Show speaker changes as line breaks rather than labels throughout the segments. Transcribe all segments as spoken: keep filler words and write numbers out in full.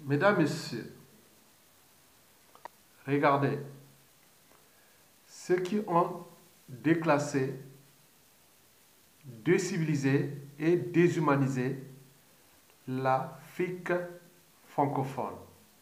Mesdames, Messieurs, regardez, ceux qui ont déclassé, décivilisé et déshumanisé l'Afrique francophone.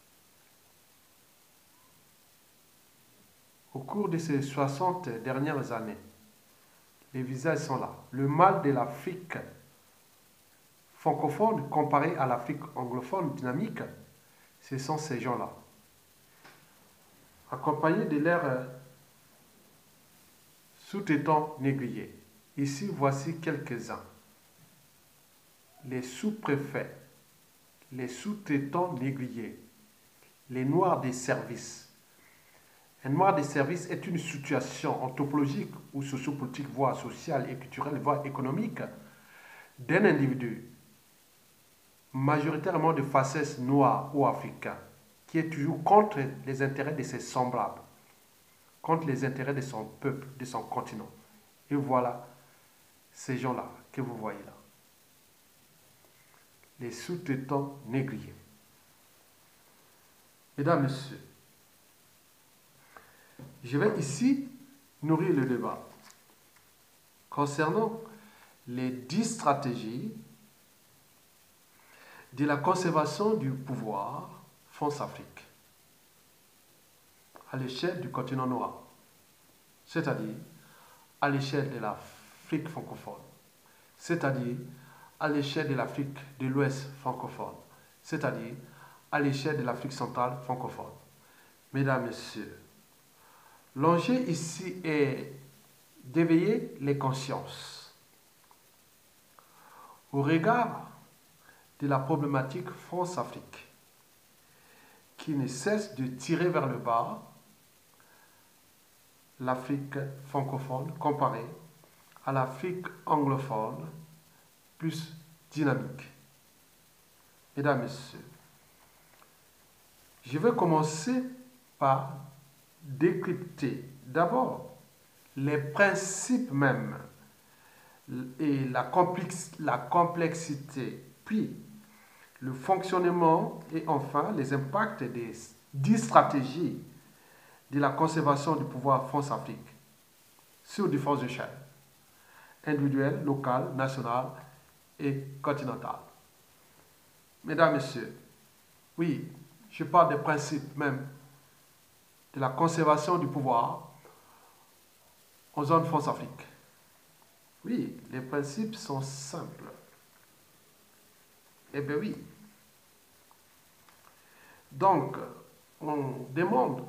Au cours de ces soixante dernières années, les visages sont là. Le mal de l'Afrique francophone comparé à l'Afrique anglophone dynamique, ce sont ces gens-là. Accompagnés de leurs sous-traitants négligés. Ici, voici quelques-uns. Les sous-préfets, les sous-traitants négligés, les noirs des services. Un noir des services est une situation anthropologique ou sociopolitique, voire sociale et culturelle, voire économique, d'un individu, majoritairement de faces noires ou africains, qui est toujours contre les intérêts de ses semblables, contre les intérêts de son peuple, de son continent. Et voilà ces gens-là que vous voyez là. Les sous-traitants négligés. Mesdames, Messieurs, je vais ici nourrir le débat concernant les dix stratégies de la conservation du pouvoir France-Afrique à l'échelle du continent noir, c'est-à-dire à l'échelle de l'Afrique francophone, c'est-à-dire à l'échelle de l'Afrique de l'Ouest francophone, c'est-à-dire à l'échelle de l'Afrique centrale francophone. Mesdames, Messieurs, l'enjeu ici est d'éveiller les consciences au regard de la problématique France-Afrique qui ne cesse de tirer vers le bas l'Afrique francophone comparée à l'Afrique anglophone plus dynamique. Mesdames, Messieurs, je vais commencer par décrypter d'abord les principes mêmes et la, complex, la complexité, puis le fonctionnement et enfin les impacts des dix stratégies de la conservation du pouvoir France-Afrique sur différentes échelles, individuelles, locales, nationales et continentales. Mesdames, Messieurs, oui, je parle des principes même de la conservation du pouvoir en zone France-Afrique. Oui, les principes sont simples. Eh bien oui. Donc, on demande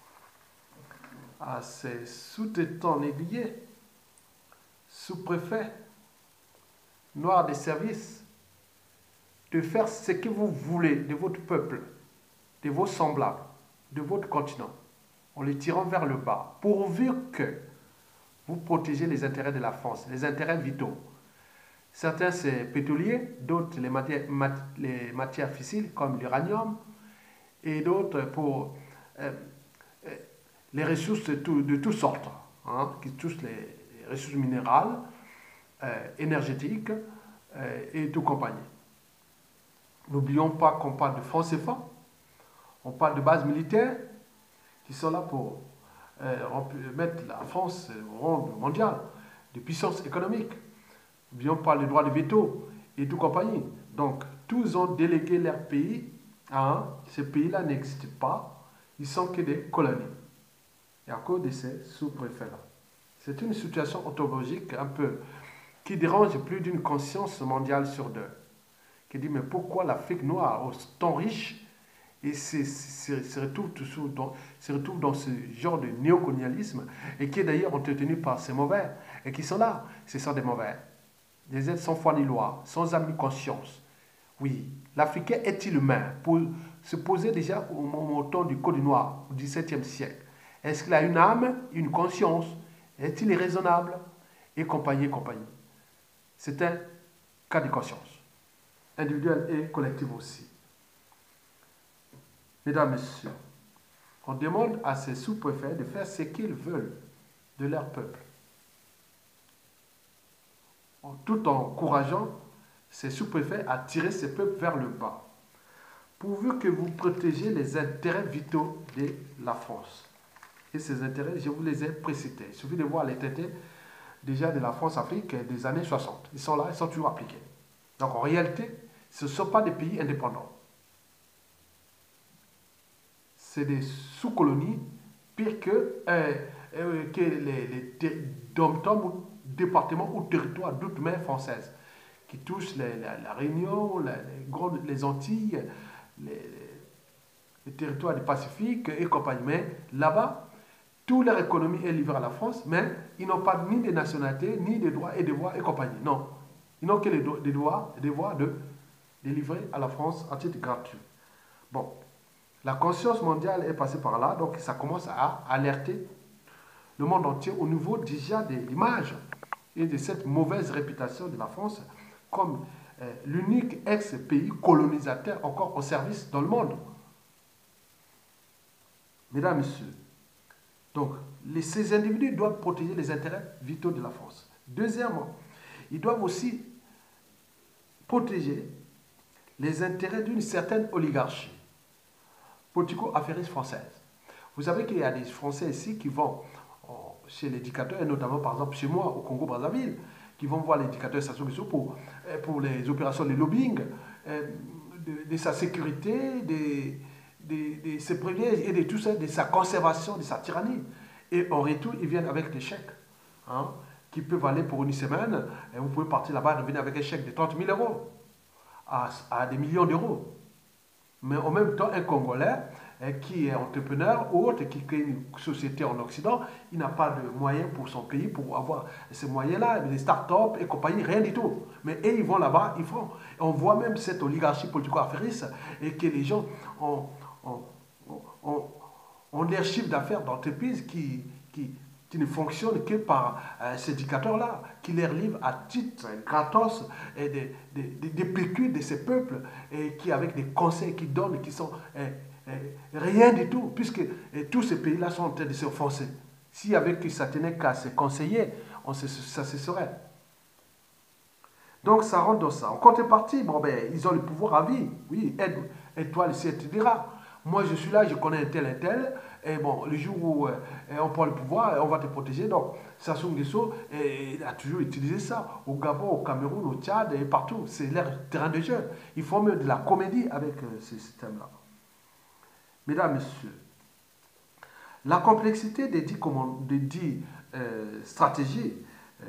à ces sous-traitants négligés, sous-préfets, noirs des services, de faire ce que vous voulez de votre peuple, de vos semblables, de votre continent, en les tirant vers le bas, pourvu que vous protégez les intérêts de la France, les intérêts vitaux. Certains, c'est pétrolier, d'autres, les matières, les matières fissiles, comme l'uranium, et d'autres pour euh, les ressources de, tout, de toutes sortes, hein, qui touchent les ressources minérales, euh, énergétiques euh, et tout compagnie. N'oublions pas qu'on parle de francs C F A, on parle de bases militaires qui sont là pour euh, mettre la France au rang mondial de puissance économique. N'oublions pas les droits de veto et tout compagnie. Donc, tous ont délégué leur pays à un. Ces pays-là n'existent pas, ils sont que des colonies. Et à cause de ces sous-préfets-là. C'est une situation ontologique un peu qui dérange plus d'une conscience mondiale sur deux. Qui dit, mais pourquoi l'Afrique noire, tant riche, et se, se, se, retrouve toujours dans, se retrouve dans ce genre de néocolonialisme, et qui est d'ailleurs entretenu par ces mauvais, et qui sont là, ce sont des mauvais. Des êtres sans foi ni loi, sans âme ni conscience. Oui, l'Africain est-il humain? Pour se poser déjà au moment du Code noir, au dix-septième siècle. Est-ce qu'il a une âme, une conscience? Est-il raisonnable? Et compagnie, et compagnie. C'est un cas de conscience, individuelle et collective aussi. Mesdames, Messieurs, on demande à ces sous-préfets de faire ce qu'ils veulent de leur peuple, tout en encourageant ces sous-préfets à tirer ces peuples vers le bas. pourvu que vous protégez les intérêts vitaux de la France. Et ces intérêts, je vous les ai précités. Il suffit de voir les traités déjà de la France-Afrique des années soixante. Ils sont là, ils sont toujours appliqués. Donc en réalité, ce ne sont pas des pays indépendants. C'est des sous-colonies, pire que, euh, euh, que les, les dom-toms ou départements ou territoires d'outre-mer française, qui touchent les, la, la Réunion, la, les, grandes, les Antilles, les, les territoires du Pacifique et compagnie. Mais là-bas, toute leur économie est livrée à la France, mais ils n'ont pas ni de nationalité, ni de droits et devoirs et compagnie. Non. Ils n'ont que les do- des droits et devoirs de, de livrer à la France à titre gratuit. Bon. La conscience mondiale est passée par là, donc ça commence à alerter le monde entier au niveau déjà de l'image et de cette mauvaise réputation de la France comme euh, l'unique ex-pays colonisateur encore au service dans le monde. Mesdames, Messieurs, donc les, ces individus doivent protéger les intérêts vitaux de la France. Deuxièmement, ils doivent aussi protéger les intérêts d'une certaine oligarchie politico-affairiste française. Vous savez qu'il y a des Français ici qui vont chez l'éducateur, et notamment par exemple chez moi au Congo-Brazzaville, qui vont voir l'éducateur Sassou Nguesso pour, pour les opérations de lobbying, de, de sa sécurité, de, de, de ses privilèges et de tout ça, de sa conservation, de sa tyrannie. Et en retour, ils viennent avec des chèques hein, qui peuvent aller pour une semaine, et vous pouvez partir là-bas et revenir avec un chèque de trente mille euros à, à des millions d'euros. Mais en même temps, un Congolais qui est entrepreneur ou autre, qui crée une société en Occident, il n'a pas de moyens pour son pays, pour avoir ces moyens-là, des start-up et compagnie, rien du tout. Mais eux, ils vont là-bas, ils font. Et on voit même cette oligarchie politico-affairiste et que les gens ont, ont, ont, ont leur chiffre d'affaires d'entreprise qui, qui, qui ne fonctionne que par euh, ces indicateurs-là, qui leur livrent à titre gratos et des, des, des, des pécules de ces peuples, et qui avec des conseils qu'ils donnent, qui sont euh, euh, rien du tout, puisque euh, tous ces pays-là sont en train de se forcer. S'il y avait que ça tenait qu'à se conseiller, on se, ça se saurait. Donc ça rentre dans ça. En contrepartie, bon, ben, ils ont le pouvoir à vie. Oui, aide, aide-toi, et cetera. Moi, je suis là, je connais un tel, un tel. Et bon, le jour où euh, on prend le pouvoir, on va te protéger. Donc, Sassou Nguesso eh, a toujours utilisé ça. Au Gabon, au Cameroun, au Tchad et partout. C'est leur terrain de jeu. Ils font même de la comédie avec euh, ce système-là. Mesdames, Messieurs, la complexité des dix, des dix euh, stratégies euh,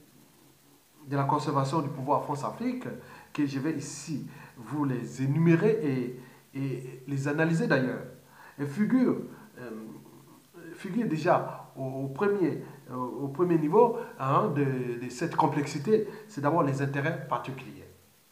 de la conservation du pouvoir France-Afrique, que je vais ici vous les énumérer et, et les analyser d'ailleurs, et figure, euh, figure déjà au, au, premier, au premier niveau hein, de, de cette complexité, c'est d'abord les intérêts particuliers.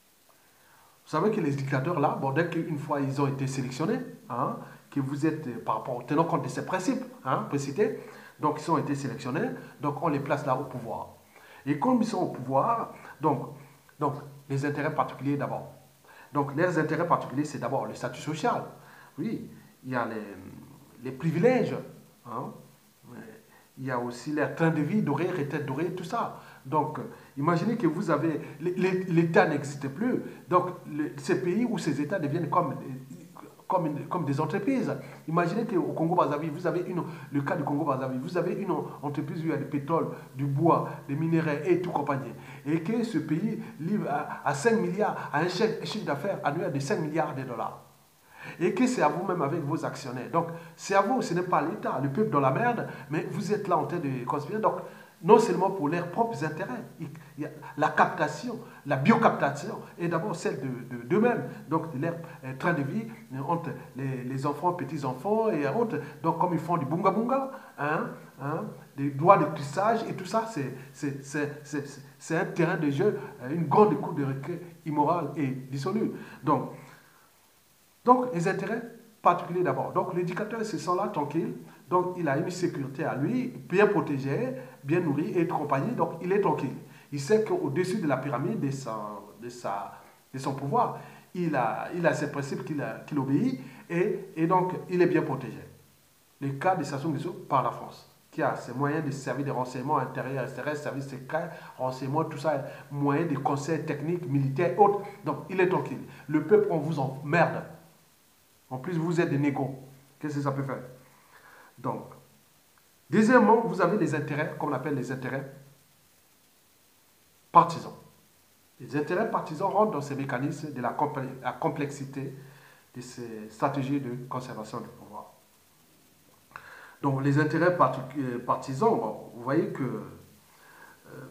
Vous savez que les indicateurs là, bon, dès qu'une fois ils ont été sélectionnés, hein, que vous êtes, par rapport, tenant compte de ces principes hein, précités, donc ils ont été sélectionnés, donc on les place là au pouvoir. Et comme ils sont au pouvoir, donc, donc les intérêts particuliers d'abord. Donc les intérêts particuliers, c'est d'abord le statut social. Oui, il y a les, les privilèges. Hein. Il y a aussi leur train de vie doré, retraite dorée, tout ça. Donc, imaginez que vous avez... L'État n'existe plus. Donc, le, ces pays ou ces États deviennent comme... Comme, une, comme des entreprises. Imaginez qu'au Congo-Brazzaville, vous avez une, le cas du Congo-Brazzaville, vous avez une entreprise où il y a du pétrole, du bois, des minéraux et tout compagnie. Et que ce pays livre à, à cinq milliards, à un chiffre d'affaires annuel de cinq milliards de dollars. Et que c'est à vous-même avec vos actionnaires. Donc, c'est à vous, ce n'est pas l'État, le peuple dans la merde, mais vous êtes là en train de conspirer. Donc, non seulement pour leurs propres intérêts, il y a la captation, la biocaptation est d'abord celle de, de, d'eux-mêmes, donc de leur euh, train de vie entre les, les enfants, petits-enfants et autres. Donc comme ils font du bunga bunga, hein, hein, des doigts de tissage et tout ça, c'est, c'est, c'est, c'est, c'est un terrain de jeu, une grande cour de récré immorale et dissolue. Donc, donc les intérêts particuliers d'abord. Donc l'éducateur se sent là tranquille, donc il a une sécurité à lui, bien protégé, bien nourri et compagnie, donc il est tranquille. Il sait qu'au-dessus de la pyramide de, sa, de, sa, de son pouvoir, il a, il a ses principes qu'il, a, qu'il obéit et, et donc il est bien protégé. Le cas de Sassou Nguesso par la France, qui a ses moyens de servir des renseignements intérieurs, extérieurs, services secrets, renseignements, tout ça, moyens de conseils techniques, militaires, autres. Donc il est tranquille. Le peuple, on vous emmerde. En plus, vous êtes des négros. Qu'est-ce que ça peut faire? Donc, deuxièmement, vous avez des intérêts, comme on appelle les intérêts partisans. Les intérêts partisans rentrent dans ces mécanismes de la, la complexité de ces stratégies de conservation du pouvoir. Donc, les intérêts partisans, bon, vous voyez que euh,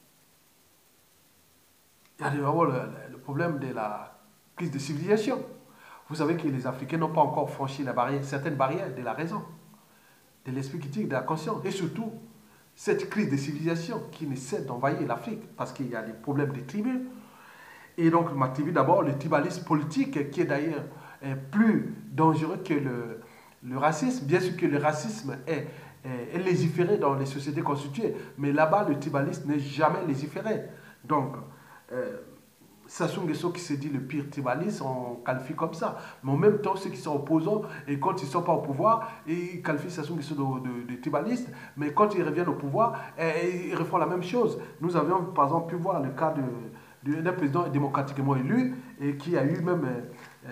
il y a d'abord le, le problème de la crise de civilisation. Vous savez que les Africains n'ont pas encore franchi la barrière, certaines barrières de la raison, de l'esprit critique, de la conscience. Et surtout, cette crise de civilisation qui ne cesse d'envahir l'Afrique parce qu'il y a des problèmes de tribus. Et donc, ma tribu, d'abord, le tribalisme politique, qui est d'ailleurs plus dangereux que le, le racisme. Bien sûr que le racisme est, est, est légiféré dans les sociétés constituées, mais là-bas, le tribalisme n'est jamais légiféré. Donc, euh, Sassou Nguesso qui se dit le pire tribaliste, on qualifie comme ça. Mais en même temps, ceux qui sont opposants, et quand ils ne sont pas au pouvoir, ils qualifient Sassou Nguesso de, de, de tribaliste, mais quand ils reviennent au pouvoir, et, ils refont la même chose. Nous avions par exemple pu voir le cas d'un président démocratiquement élu, et qui a eu même euh,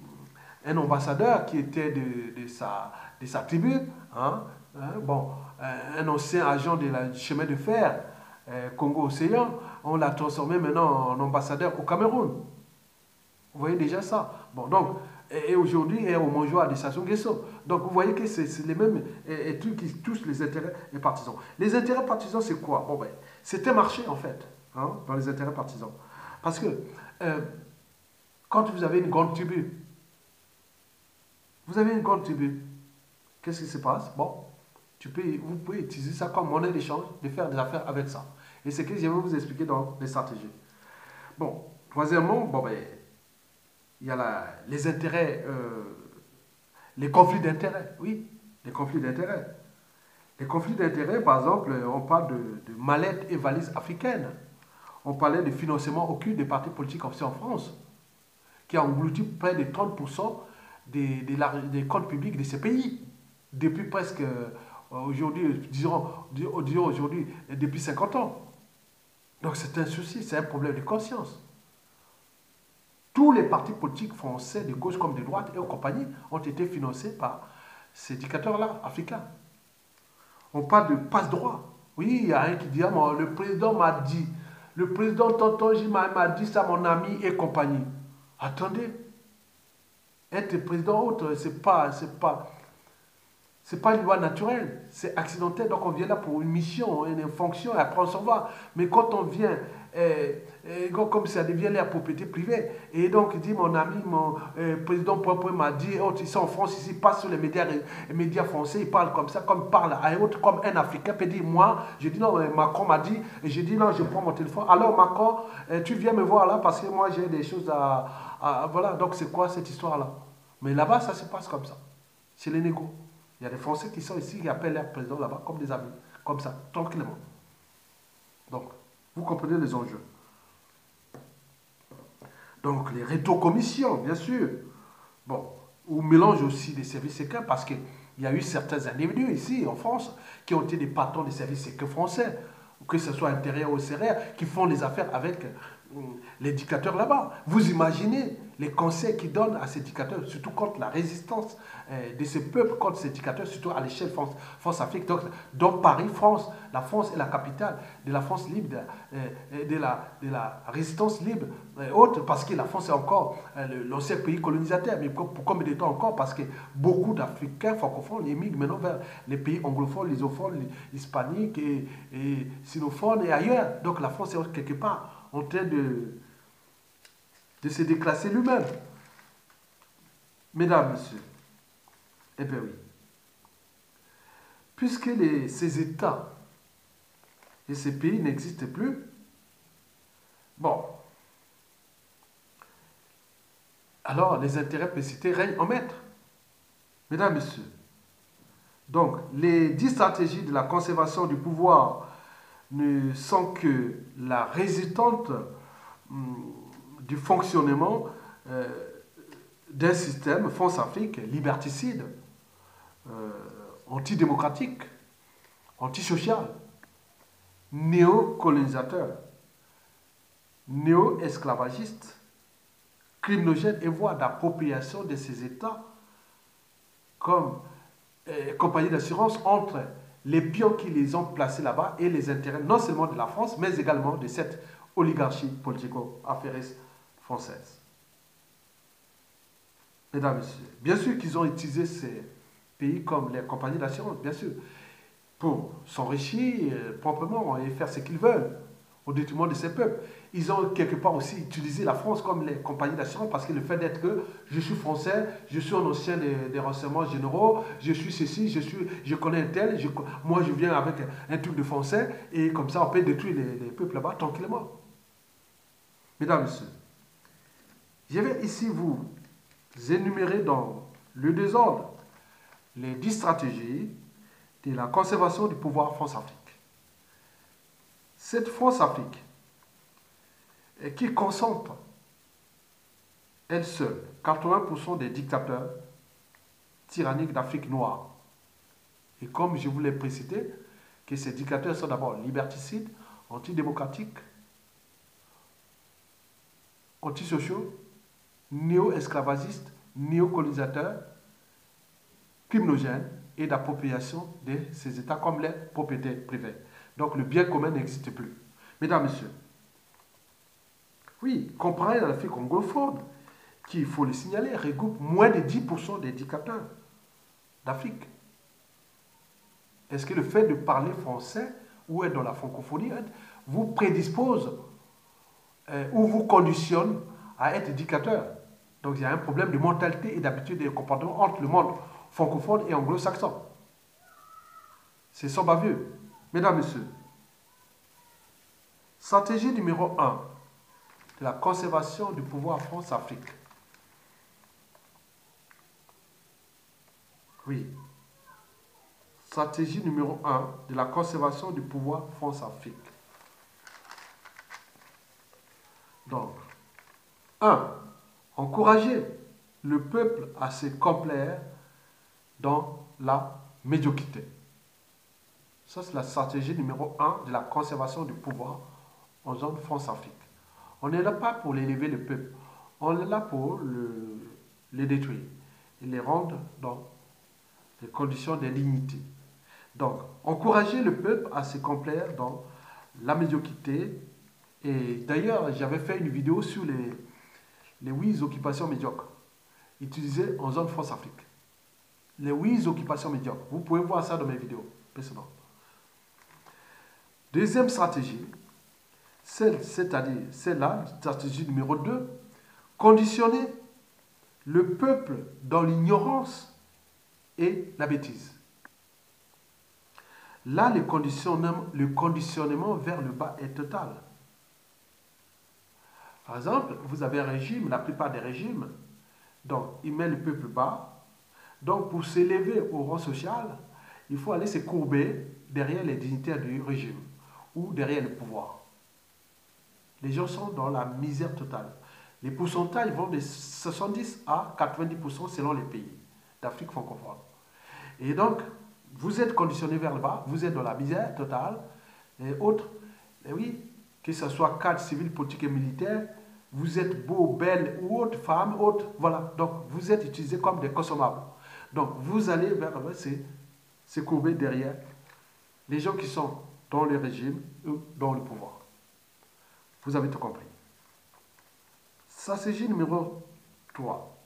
un ambassadeur qui était de, de, sa, de sa tribu, hein, hein, bon, un ancien agent de la, du chemin de fer, euh, Congo-Océan, on l'a transformé maintenant en ambassadeur au Cameroun. Vous voyez déjà ça. Bon, donc, et, et aujourd'hui, il est au mangeoire de Sassou Nguesso. Donc, vous voyez que c'est les mêmes et, et trucs qui touchent les intérêts des partisans. Les intérêts partisans, c'est quoi? Bon, ben, c'est un marché, en fait, hein, dans les intérêts partisans. Parce que, euh, quand vous avez une grande tribu, vous avez une grande tribu, qu'est-ce qui se passe? Bon, tu peux, vous pouvez utiliser ça comme monnaie d'échange, de faire des affaires avec ça. Et c'est ce que je vais vous expliquer dans les stratégies. Bon, troisièmement, bon, ben, il y a la, les intérêts, euh, les conflits d'intérêts. Oui, les conflits d'intérêts. Les conflits d'intérêts, par exemple, on parle de, de mallettes et valises africaines. On parlait de financement occulte des partis politiques aussi en France, qui a englouti près de trente pour cent des, des, des comptes publics de ces pays, depuis presque, euh, aujourd'hui, disons, disons aujourd'hui, depuis cinquante ans. Donc c'est un souci, c'est un problème de conscience. Tous les partis politiques français, de gauche comme de droite et compagnie, ont été financés par ces dictateurs-là, africains. On parle de passe-droit. Oui, il y a un qui dit, ah, bon, le président m'a dit, le président Tonton J m'a dit ça, mon ami et compagnie. Attendez, être président autre, c'est pas, c'est pas, c'est pas une loi naturelle, c'est accidentel. Donc on vient là pour une mission, une fonction, et après on s'en va. Mais quand on vient, eh, eh, comme ça devient la propriété privée, et donc il dit, mon ami, mon eh, président propre m'a dit, oh, ils sont en France, ici, passe sur les médias, les médias français, ils parlent comme ça, comme parle à autre, comme un Africain peut dire, moi, je dis non, Macron m'a dit, et je dis non, je prends mon téléphone. Alors Macron, eh, tu viens me voir là parce que moi j'ai des choses à, à voilà. Donc c'est quoi cette histoire-là? Mais là-bas, ça se passe comme ça, chez les négros. Il y a des Français qui sont ici, qui appellent leur président là-bas comme des amis, comme ça, tranquillement. Donc, vous comprenez les enjeux. Donc, les rétrocommissions, bien sûr. Bon, ou mélange aussi des services secrets, parce qu'il y a eu certains individus ici, en France, qui ont été des patrons des services secrets français, que ce soit intérieur ou extérieur, qui font des affaires avec euh, les dictateurs là-bas. Vous imaginez les conseils qu'ils donnent à ces dictateurs, surtout contre la résistance euh, de ces peuples contre ces dictateurs, surtout à l'échelle France, France-Afrique. Donc, donc Paris, France, la France est la capitale de la France libre, de, euh, de, la, de la résistance libre, euh, autre, parce que la France est encore euh, l'ancien pays colonisateur. Mais pour, pour combien de temps encore? Parce que beaucoup d'Africains francophones émigrent maintenant vers les pays anglophones, lysophones, hispaniques et, et sinophones et ailleurs. Donc la France est quelque part en train de de se déclasser lui-même. Mesdames, Messieurs, eh bien oui. Puisque les, ces États et ces pays n'existent plus, bon, alors les intérêts précités règnent en maître. Mesdames, Messieurs, donc les dix stratégies de la conservation du pouvoir ne sont que la résultante hum, du fonctionnement euh, d'un système France-Afrique liberticide, euh, antidémocratique, antisocial, néocolonisateur, néo-esclavagiste, criminogènes et voire d'appropriation de ces États comme euh, compagnie d'assurance entre les pions qui les ont placés là-bas et les intérêts non seulement de la France, mais également de cette oligarchie politico-affairiste française. Mesdames et messieurs, bien sûr qu'ils ont utilisé ces pays comme les compagnies d'assurance, bien sûr, pour s'enrichir euh, proprement et faire ce qu'ils veulent au détriment de ces peuples. Ils ont quelque part aussi utilisé la France comme les compagnies d'assurance parce que le fait d'être que je suis français, je suis un ancien des, des renseignements généraux, je suis ceci, je, suis, je connais un tel, je, moi je viens avec un truc de français et comme ça on peut détruire les, les peuples là-bas tranquillement. Mesdames et messieurs, je vais ici vous énumérer dans le désordre les dix stratégies de la conservation du pouvoir France-Afrique. Cette France-Afrique qui concentre, elle seule, quatre-vingts pour cent des dictateurs tyranniques d'Afrique noire. Et comme je vous l'ai précisé, que ces dictateurs sont d'abord liberticides, antidémocratiques, antisociaux, néo-esclavagistes, néocolonisateur, criminogène et d'appropriation de ces États comme les propriétés privées. Donc le bien commun n'existe plus. Mesdames, Messieurs, oui, comparé à l'Afrique anglophone, qui, il faut le signaler, regroupe moins de dix pour cent des dictateurs d'Afrique. Est-ce que le fait de parler français ou être dans la francophonie vous prédispose euh, ou vous conditionne à être dictateur? Donc il y a un problème de mentalité et d'habitude et de comportement entre le monde francophone et anglo-saxon. C'est sans bavure. Mesdames, Messieurs, stratégie numéro un de la conservation du pouvoir France-Afrique. Oui. Stratégie numéro un de la conservation du pouvoir France-Afrique. Donc, un. Encourager le peuple à se complaire dans la médiocrité. Ça, c'est la stratégie numéro un de la conservation du pouvoir en zone France-Afrique. On n'est là pas pour l'élever le peuple, on est là pour le, le détruire et les rendre dans des conditions de dignité. Donc, encourager le peuple à se complaire dans la médiocrité. Et d'ailleurs, j'avais fait une vidéo sur les, les huit occupations médiocres utilisées en zone France-Afrique. Les huit occupations médiocres. Vous pouvez voir ça dans mes vidéos précédentes. Deuxième stratégie, c'est-à-dire celle-là, stratégie numéro deux, conditionner le peuple dans l'ignorance et la bêtise. Là, le conditionnement, le conditionnement vers le bas est total. Par exemple, vous avez un régime, la plupart des régimes, donc il met le peuple bas. Donc pour s'élever au rang social, il faut aller se courber derrière les dignitaires du régime ou derrière le pouvoir. Les gens sont dans la misère totale. Les pourcentages vont de soixante-dix à quatre-vingt-dix pour cent selon les pays d'Afrique francophone. Et donc, vous êtes conditionné vers le bas, vous êtes dans la misère totale, et autres, et oui, que ce soit cadre civil, politique et militaire, vous êtes beau, belle ou autre, femme, autre, voilà. Donc, vous êtes utilisés comme des consommables. Donc, vous allez vers se courber derrière les gens qui sont dans le régime ou dans le pouvoir. Vous avez tout compris. Stratégie numéro trois.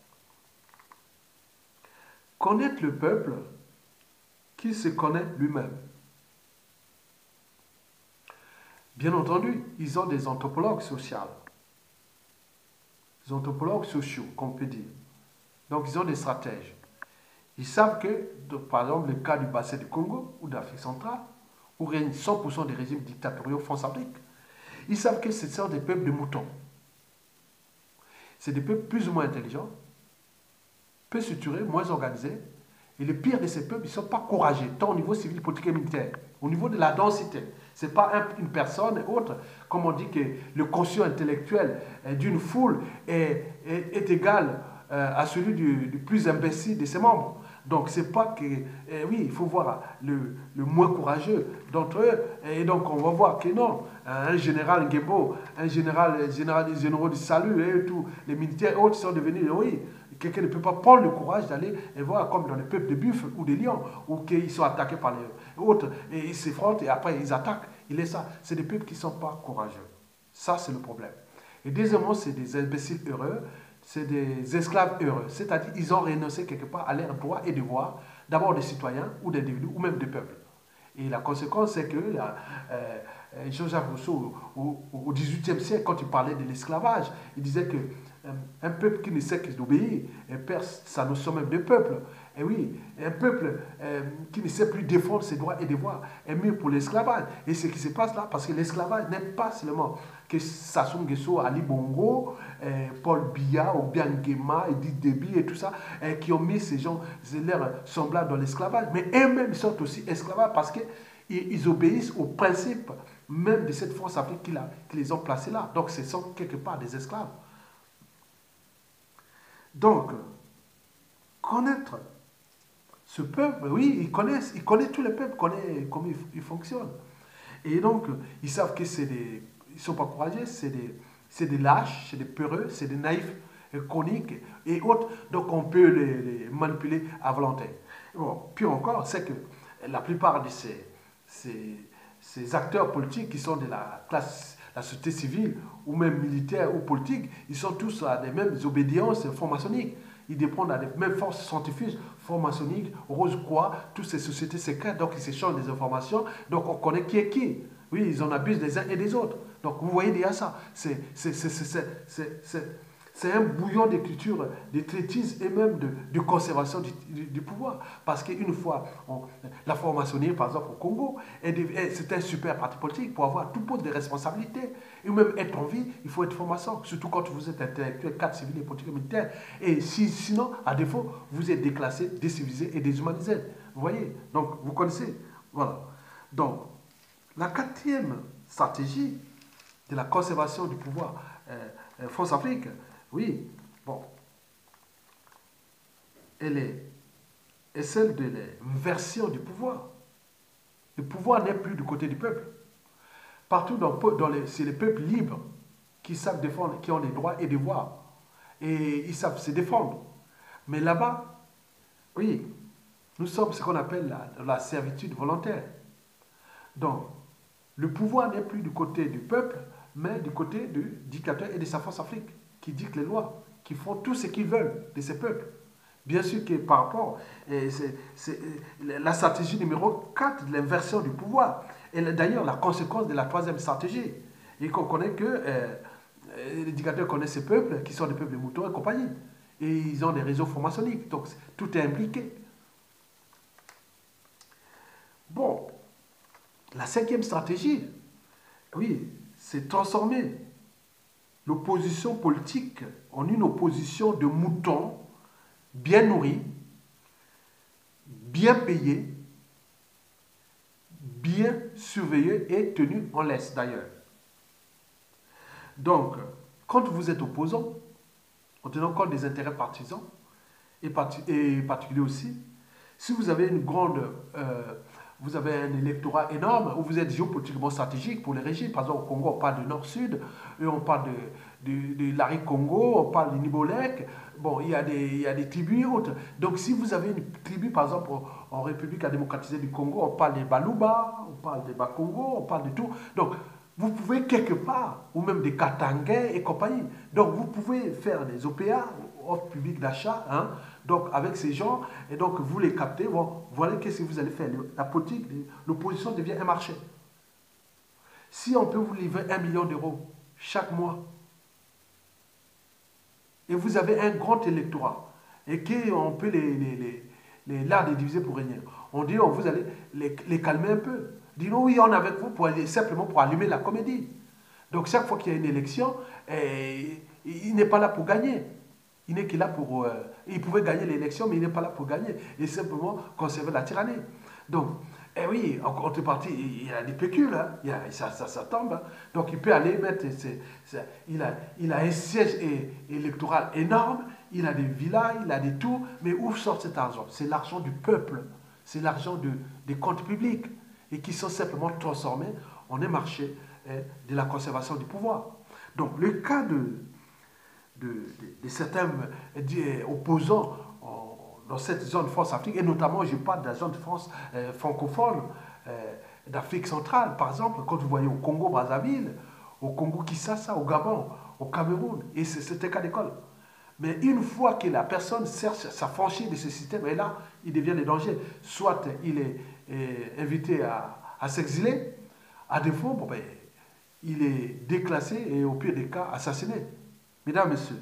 Connaître le peuple qui se connaît lui-même. Bien entendu, ils ont des anthropologues sociaux. Des anthropologues sociaux, qu'on peut dire. Donc, ils ont des stratèges. Ils savent que, par exemple, le cas du bassin du Congo ou d'Afrique centrale, où règne cent pour cent des régimes dictatoriaux France-Afrique, ils savent que ce sont des peuples de moutons. C'est des peuples plus ou moins intelligents, peu structurés, moins organisés. Et le pire de ces peuples, ils ne sont pas courageux, tant au niveau civil, politique et militaire. Au niveau de la densité. Ce n'est pas un, une personne autre, comme on dit que le quotient intellectuel d'une foule est, est, est égal euh, à celui du, du plus imbécile de ses membres. Donc, c'est pas que... Eh oui, il faut voir le, le moins courageux d'entre eux. Et donc, on va voir que non, un général Ngebo, un général, général des généraux du salut, et tous les militaires et autres sont devenus... Oui, quelqu'un ne peut pas prendre le courage d'aller et voir comme dans les peuples de buffles ou des lions, où qu'ils sont attaqués par les autres, et ils s'effrontent et après ils attaquent. Il est ça. C'est des peuples qui ne sont pas courageux. Ça, c'est le problème. Et deuxièmement, c'est des imbéciles heureux, c'est des esclaves heureux. C'est-à-dire qu'ils ont renoncé quelque part à leurs droits et devoirs, d'abord des citoyens ou d'individus ou même des peuples. Et la conséquence, c'est que la, euh, Jean-Jacques Rousseau, au dix-huitième siècle, quand il parlait de l'esclavage, il disait que euh, un peuple qui ne sait qu'obéir perd sa notion même de peuple. Et oui, un peuple euh, qui ne sait plus défendre ses droits et devoirs est mieux pour l'esclavage. Et ce qui se passe là, parce que l'esclavage n'est pas seulement que Sassou Nguesso, Ali Bongo, euh, Paul Biya, Obiang Nguema, Edith Déby et tout ça, euh, qui ont mis ces gens, leurs semblables dans l'esclavage, mais eux-mêmes sont aussi esclavages parce qu'ils ils obéissent aux principes même de cette force africaine qui, qui les ont placés là. Donc ce sont quelque part des esclaves. Donc, connaître ce peuple, oui, ils connaissent, ils connaissent tous les peuples, ils connaissent comment ils, ils fonctionnent. Et donc, ils savent que c'est des, ils ne sont pas courageux, c'est des, c'est des lâches, c'est des peureux, c'est des naïfs, coniques et autres. Donc, on peut les, les manipuler à volonté. Bon, pire encore, c'est que la plupart de ces, ces, ces acteurs politiques qui sont de la classe, la société civile ou même militaire ou politique, ils sont tous à des mêmes obédiences franc-maçonniques. Ils dépendent à des mêmes forces scientifiques, franc-maçonniques, Rose-Croix, toutes ces sociétés secrètes. Donc, ils s'échangent des informations. Donc, on connaît qui est qui. Oui, ils en abusent des uns et des autres. Donc, vous voyez déjà ça. C'est un bouillon d'écriture, de traitise et même de, de conservation du, du, du pouvoir. Parce qu'une fois, on, la franc-maçonnerie, par exemple, au Congo, c'est un super parti politique pour avoir tout poste de responsabilité. Et même être en vie, il faut être franc-maçon. Surtout quand vous êtes intellectuel, cadre civil et politique et militaire. Et si, sinon, à défaut, vous êtes déclassé, décivilisé et déshumanisé. Vous voyez? Donc, vous connaissez. Voilà. Donc, la quatrième stratégie de la conservation du pouvoir euh, euh, France-Afrique, oui, bon, elle est, est celle de l'inversion du pouvoir. Le pouvoir n'est plus du côté du peuple. Partout dans, dans les, c'est les peuples libres qui savent défendre, qui ont des droits et des devoirs. Et ils savent se défendre. Mais là-bas, oui, nous sommes ce qu'on appelle la, la servitude volontaire. Donc, le pouvoir n'est plus du côté du peuple, mais du côté du dictateur et de sa force Afrique, qui dictent les lois, qui font tout ce qu'ils veulent de ces peuples. Bien sûr que par rapport, c'est la stratégie numéro quatre de l'inversion du pouvoir. Et d'ailleurs, la conséquence de la troisième stratégie. Et qu'on connaît que euh, les dictateurs connaissent ces peuples, qui sont des peuples de moutons et compagnie. Et ils ont des réseaux franc-maçonniques. Donc, tout est impliqué. Bon, la cinquième stratégie, oui, c'est transformer l'opposition politique en une opposition de moutons bien nourris, bien payés, bien surveillés et tenus en laisse d'ailleurs. Donc, quand vous êtes opposant, en tenant compte des intérêts partisans, et, parti et particulier aussi, si vous avez une grande... Euh, vous avez un électorat énorme où vous êtes géopolitiquement stratégique pour les régimes. Par exemple, au Congo, on parle de Nord-Sud, et on parle de, de, de l'Ari Congo, on parle de Nibolek. Bon, il y a des, il y a des tribus et autres. Donc, si vous avez une tribu, par exemple, en République démocratisée du Congo, on parle des Baluba, on parle des Bakongo, on parle de tout. Donc, vous pouvez quelque part, ou même des Katangais et compagnie. Donc, vous pouvez faire des O P A, offre publique d'achat, hein, donc avec ces gens, et donc vous les captez, bon, voilà qu'est-ce que vous allez faire. La politique, l'opposition devient un marché. Si on peut vous livrer un million d'euros chaque mois, et vous avez un grand électorat, et qu'on peut les, les, les, les l'art de diviser pour régner, on dit, on vous allez les, les calmer un peu. Dis non, oui, on est avec vous pour aller, simplement pour allumer la comédie. Donc chaque fois qu'il y a une élection, eh, il n'est pas là pour gagner. Il n'est que là pour... Euh, il pouvait gagner l'élection, mais il n'est pas là pour gagner. Il est simplement conserver la tyrannie. Donc, eh oui, en contrepartie, il y a des pécules, hein, il y a, ça, ça, ça tombe. Hein. Donc, il peut aller mettre... C'est, c'est, il, a, il a un siège é, électoral énorme, il a des villas, il a des tours, mais où sort cet argent? C'est l'argent du peuple, c'est l'argent de, des comptes publics, et qui sont simplement transformés en un marché eh, de la conservation du pouvoir. Donc le cas de, de, de, de certains eh, opposants en, dans cette zone France-Afrique, et notamment je parle de la zone France eh, francophone, eh, d'Afrique centrale, par exemple, quand vous voyez au Congo-Brazzaville, au Congo-Kinshasa, au Gabon, au Cameroun, et c'est un cas d'école. Mais une fois que la personne cherche à s'affranchir de ce système, et là, il devient le danger. Soit il est, est invité à, à s'exiler, à défaut, bon ben, il est déclassé et au pire des cas, assassiné. Mesdames, Messieurs,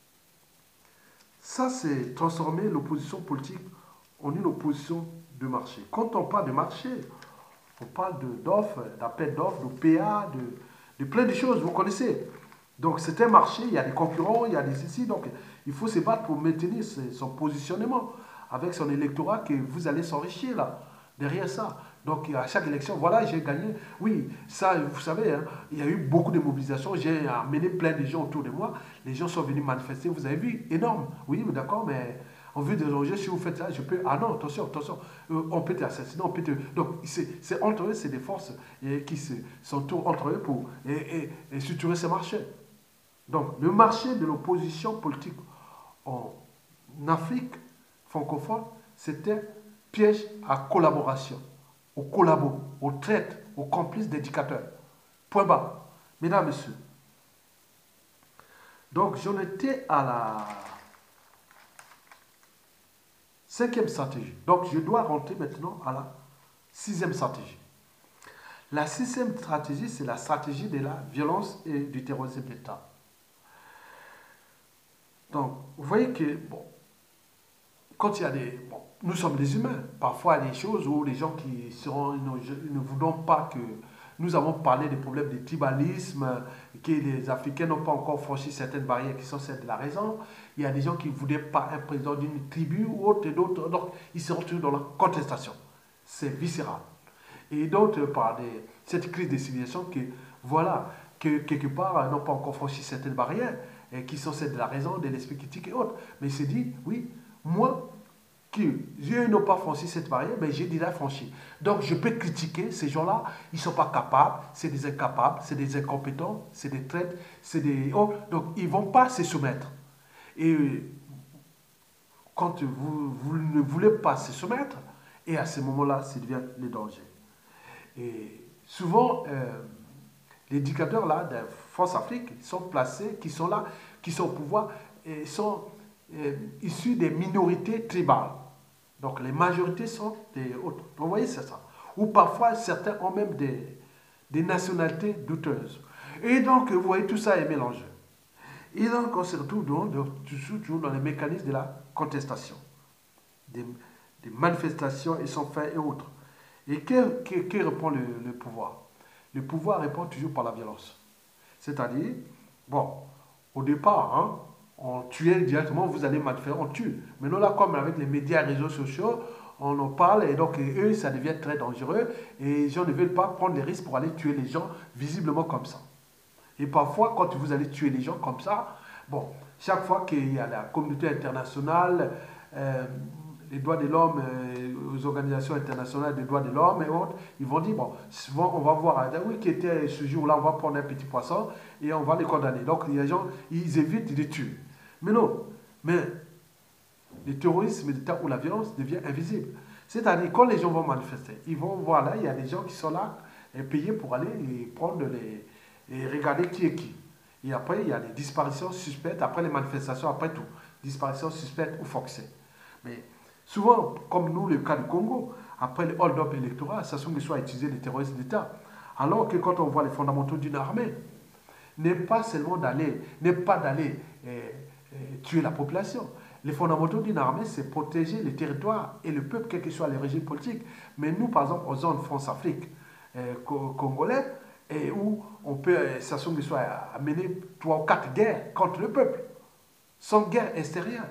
ça c'est transformer l'opposition politique en une opposition de marché. Quand on parle de marché, on parle d'offres, d'appels d'offres, de P A, de, de plein de choses, vous connaissez. Donc c'est un marché, il y a des concurrents, il y a des ceci, donc il faut se battre pour maintenir son positionnement avec son électorat que vous allez s'enrichir là, derrière ça. Donc à chaque élection, voilà, j'ai gagné. Oui, ça, vous savez, hein, il y a eu beaucoup de mobilisations, j'ai amené plein de gens autour de moi, les gens sont venus manifester, vous avez vu, énorme. Oui, mais d'accord, mais en vue de danger, si vous faites ça, je peux... Ah non, attention, attention, euh, on peut t'assassiner, on peut te... Donc, c'est entre eux, c'est des forces et, qui s'entourent entre eux pour et, et, et structurer ces marchés. Donc, le marché de l'opposition politique en Afrique francophone, c'était piège à collaboration, aux collabos, aux traites, aux complices d'éducateurs. Point bas. Mesdames, Messieurs. Donc, j'en étais à la cinquième stratégie. Donc, je dois rentrer maintenant à la sixième stratégie. La sixième stratégie, c'est la stratégie de la violence et du terrorisme d'État. Donc, vous voyez que, bon, quand il y a des... Bon, nous sommes des humains. Parfois, il y a des choses où les gens qui seront, ils ne voudront pas que nous avons parlé des problèmes de tribalisme, que les Africains n'ont pas encore franchi certaines barrières qui sont celles de la raison. Il y a des gens qui ne voulaient pas un président d'une tribu ou autre et d'autres. Donc, ils seront toujours dans la contestation. C'est viscéral. Et d'autres par des, cette crise des civilisations que, voilà, que quelque part n'ont pas encore franchi certaines barrières et qui sont celles de la raison, de l'esprit critique et autres. Mais il s'est dit, oui, moi, que je n'ai pas franchi cette barrière, mais j'ai déjà franchi. Donc je peux critiquer ces gens-là, ils ne sont pas capables, c'est des incapables, c'est des incompétents, c'est des traites, c'est des... Oh, donc ils ne vont pas se soumettre. Et quand vous, vous ne voulez pas se soumettre, et à ce moment-là, ça devient le danger. Et souvent, euh, les dictateurs là, de France-Afrique sont placés, qui sont là, qui sont au pouvoir, et sont euh, issus des minorités tribales. Donc les majorités sont des autres. Donc, vous voyez, c'est ça. Ou parfois, certains ont même des, des nationalités douteuses. Et donc, vous voyez, tout ça est mélangé. Et donc, on se retrouve donc, toujours dans les mécanismes de la contestation, des, des manifestations et sans fin et autres. Et que, que, que répond le, le pouvoir? Le pouvoir répond toujours par la violence. C'est-à-dire, bon, au départ, hein, on tuait directement, vous allez manifester, on tue. Maintenant, là, comme avec les médias et les réseaux sociaux, on en parle et donc et eux, ça devient très dangereux et les gens ne veulent pas prendre les risques pour aller tuer les gens visiblement comme ça. Et parfois, quand vous allez tuer les gens comme ça, bon, chaque fois qu'il y a la communauté internationale, euh, les droits de l'homme, euh, les organisations internationales des droits de l'homme et autres, ils vont dire, bon, souvent on va voir, oui, qui était ce jour-là, on va prendre un petit poisson et on va les condamner. Donc les gens, ils évitent de tuer. Mais non, mais le terrorisme d'État ou la violence devient invisible. C'est-à-dire, quand les gens vont manifester, ils vont voir là, il y a des gens qui sont là, et payés pour aller et prendre les... et regarder qui est qui. Et après, il y a les disparitions suspectes, après les manifestations, après tout. Disparitions suspectes ou forcées. Mais souvent, comme nous, le cas du Congo, après le hold-up électoral, ça sont soit utilisé les terroristes d'État. Alors que quand on voit les fondamentaux d'une armée, n'est pas seulement d'aller, n'est pas d'aller eh, eh, tuer la population. Les fondamentaux d'une armée, c'est protéger les territoires et le peuple, quel que soit les régimes politiques. Mais nous, par exemple, aux zones France-Afrique eh, congolais, et où on peut, ça semble soit amener trois ou quatre guerres contre le peuple, sans guerre extérieure.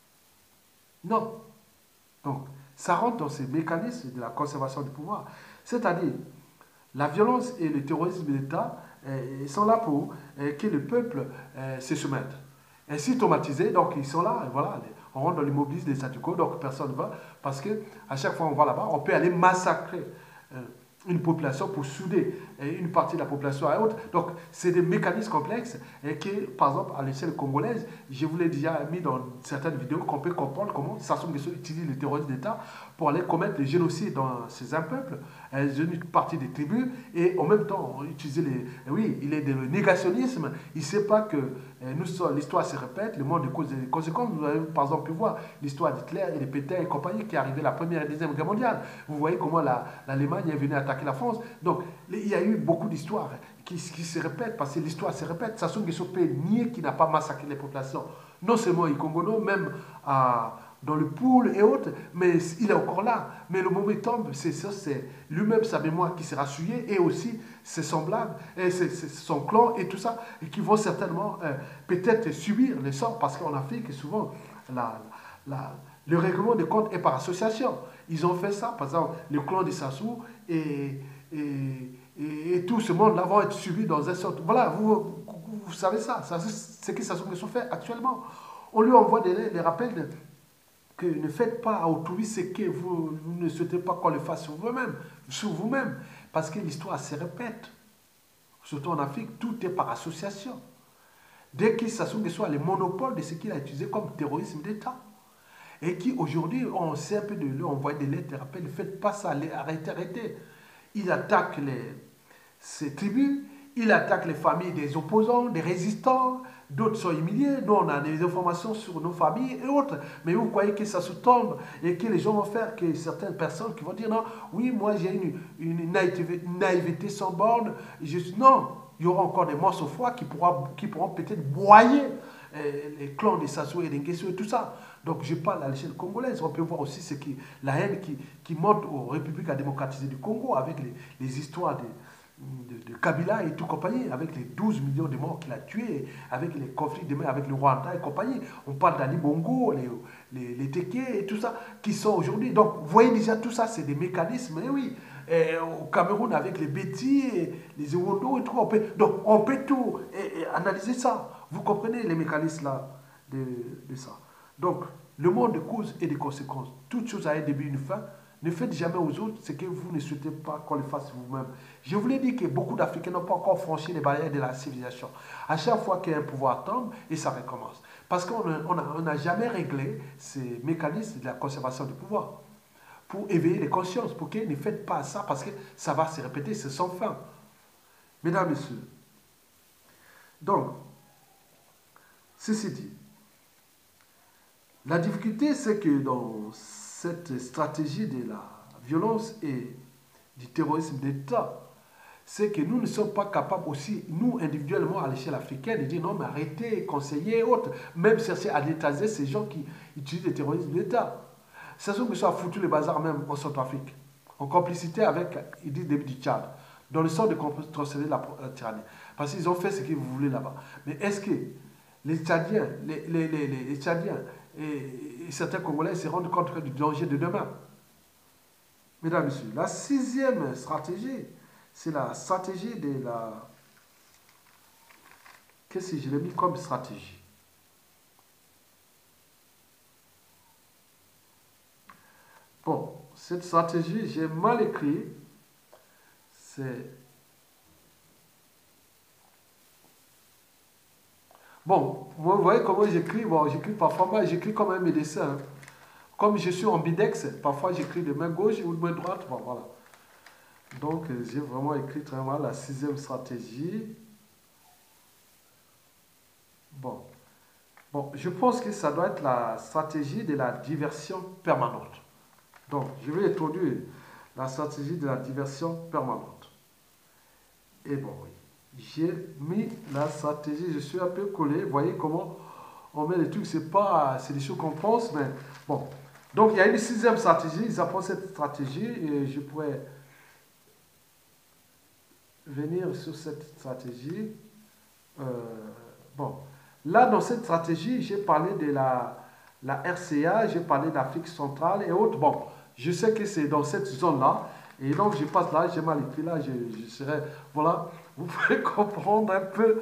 Non. Donc, ça rentre dans ces mécanismes de la conservation du pouvoir. C'est-à-dire, la violence et le terrorisme d'État eh, sont là pour eh, que le peuple eh, se soumette. ainsi automatisés, donc ils sont là, et voilà, on rentre dans l'immobilisme des statu quo, donc personne ne va, parce que à chaque fois qu'on va là-bas, on peut aller massacrer euh, une population pour souder une partie de la population à l'autre. Donc, c'est des mécanismes complexes et qui, par exemple, à l'échelle congolaise, je vous l'ai déjà mis dans certaines vidéos qu'on peut comprendre comment Sassou Nguesso utilise le terrorisme d'État pour aller commettre le génocide dans ces un peuple, une partie des tribus, et en même temps, utiliser les... Oui, il est de le négationnisme, il ne sait pas que l'histoire se répète, le monde de causes et conséquences. Vous avez, par exemple, pu voir l'histoire d'Hitler et de Pétain et compagnie qui est arrivé la Première et Deuxième Guerre mondiale. Vous voyez comment l'Allemagne est venue attaquer la France. Donc, il y a eu beaucoup d'histoires qui, qui se répètent, parce que l'histoire se répète. Sassou Nguesso peut nier qu'il n'a pas massacré les populations, non seulement au Congo, même à, dans le Poul et autres, mais il est encore là. Mais le moment tombe, c'est ça, c'est lui-même, sa mémoire qui sera souillée, et aussi ses semblables, et ses, ses, son clan et tout ça, et qui vont certainement euh, peut-être subir les sorts, parce qu'en Afrique, souvent, la, la, le règlement des comptes est par association. Ils ont fait ça, par exemple, le clan de Sassou et, et, et, et tout ce monde-là vont être suivis dans un sort. Voilà, vous, vous, vous savez ça, ça c'est ce que Sassou Nguesso fait actuellement. On lui envoie des, des rappels de, que ne faites pas à autrui ce que vous, vous ne souhaitez pas qu'on le fasse sur vous-même, sur vous-même, parce que l'histoire se répète. Surtout en Afrique, tout est par association. Dès que Sassou Nguesso a le monopole de ce qu'il a utilisé comme terrorisme d'État, et qui aujourd'hui, on sait un peu de lui envoyer des lettres, des rappels, ne faites pas ça, arrêtez, arrêtez. Il attaque les, ces tribus, il attaque les familles des opposants, des résistants, d'autres sont humiliés, nous on a des informations sur nos familles et autres, mais vous croyez que ça se tombe et que les gens vont faire, que certaines personnes qui vont dire non, oui, moi j'ai une, une naïveté, une naïveté sans borne, je, non, il y aura encore des morceaux froids qui, pourra, qui pourront peut-être broyer eh, les clans de Sassou et de Nguesso et tout ça. Donc je parle à l'échelle congolaise, on peut voir aussi ce qui, la haine qui, qui monte aux républiques à démocratiser du Congo avec les, les histoires de De, de Kabila et tout compagnie, avec les douze millions de morts qu'il a tués, avec les conflits de mer avec le Rwanda et compagnie. On parle d'Ali Bongo, les, les, les Téké et tout ça, qui sont aujourd'hui. Donc, vous voyez déjà tout ça, c'est des mécanismes, et oui. Et au Cameroun, avec les Bétis, et les Ewondo et tout, on peut, donc on peut tout et, et analyser ça. Vous comprenez les mécanismes là de, de ça. Donc, le monde de causes et de conséquences. Toute chose a un début et une fin. Ne faites jamais aux autres ce que vous ne souhaitez pas qu'on le fasse vous-même. Je vous l'ai dit que beaucoup d'Africains n'ont pas encore franchi les barrières de la civilisation. À chaque fois qu'un pouvoir tombe, et ça recommence. Parce qu'on n'a jamais réglé ces mécanismes de la conservation du pouvoir. Pour éveiller les consciences, pour que ne faites pas ça, parce que ça va se répéter, c'est sans fin. Mesdames, Messieurs. Donc, ceci dit, la difficulté, c'est que dans cette stratégie de la violence et du terrorisme d'État, c'est que nous ne sommes pas capables aussi, nous individuellement à l'échelle africaine, de dire non mais arrêtez, conseillez, autres, même chercher à détaser ces gens qui utilisent le terrorisme d'État. C'est sûr que ça a foutu le bazar même en Centrafrique, en complicité avec Idriss Déby du Tchad, dans le sens de transférer la tyrannie. Parce qu'ils ont fait ce que vous voulez là-bas. Mais est-ce que les Tchadiens, les, les, les, les Tchadiens et, et certains Congolais se rendent compte du danger de demain? Mesdames et messieurs, la sixième stratégie, c'est la stratégie de la... Qu'est-ce que je l'ai mis comme stratégie? Bon, cette stratégie, j'ai mal écrit. C'est... Bon, vous voyez comment j'écris. Bon, j'écris parfois mal, j'écris comme un médecin. Comme je suis ambidex, parfois j'écris de main gauche ou de main droite. Bon, voilà. Donc, j'ai vraiment écrit très mal la sixième stratégie. Bon. Bon, je pense que ça doit être la stratégie de la diversion permanente. Donc, je vais introduire la stratégie de la diversion permanente. Et bon, oui. J'ai mis la stratégie, je suis un peu collé. Vous voyez comment on met les trucs, c'est pas, c'est des choses qu'on pense, mais bon. Donc, il y a une sixième stratégie, ils apprennent cette stratégie et je pourrais venir sur cette stratégie. Euh, bon, là, dans cette stratégie, j'ai parlé de la, la R C A, j'ai parlé d'Afrique centrale et autres. Bon, je sais que c'est dans cette zone-là. Et donc, je passe là, j'ai mal écrit là, je, je serai... Voilà, vous pouvez comprendre un peu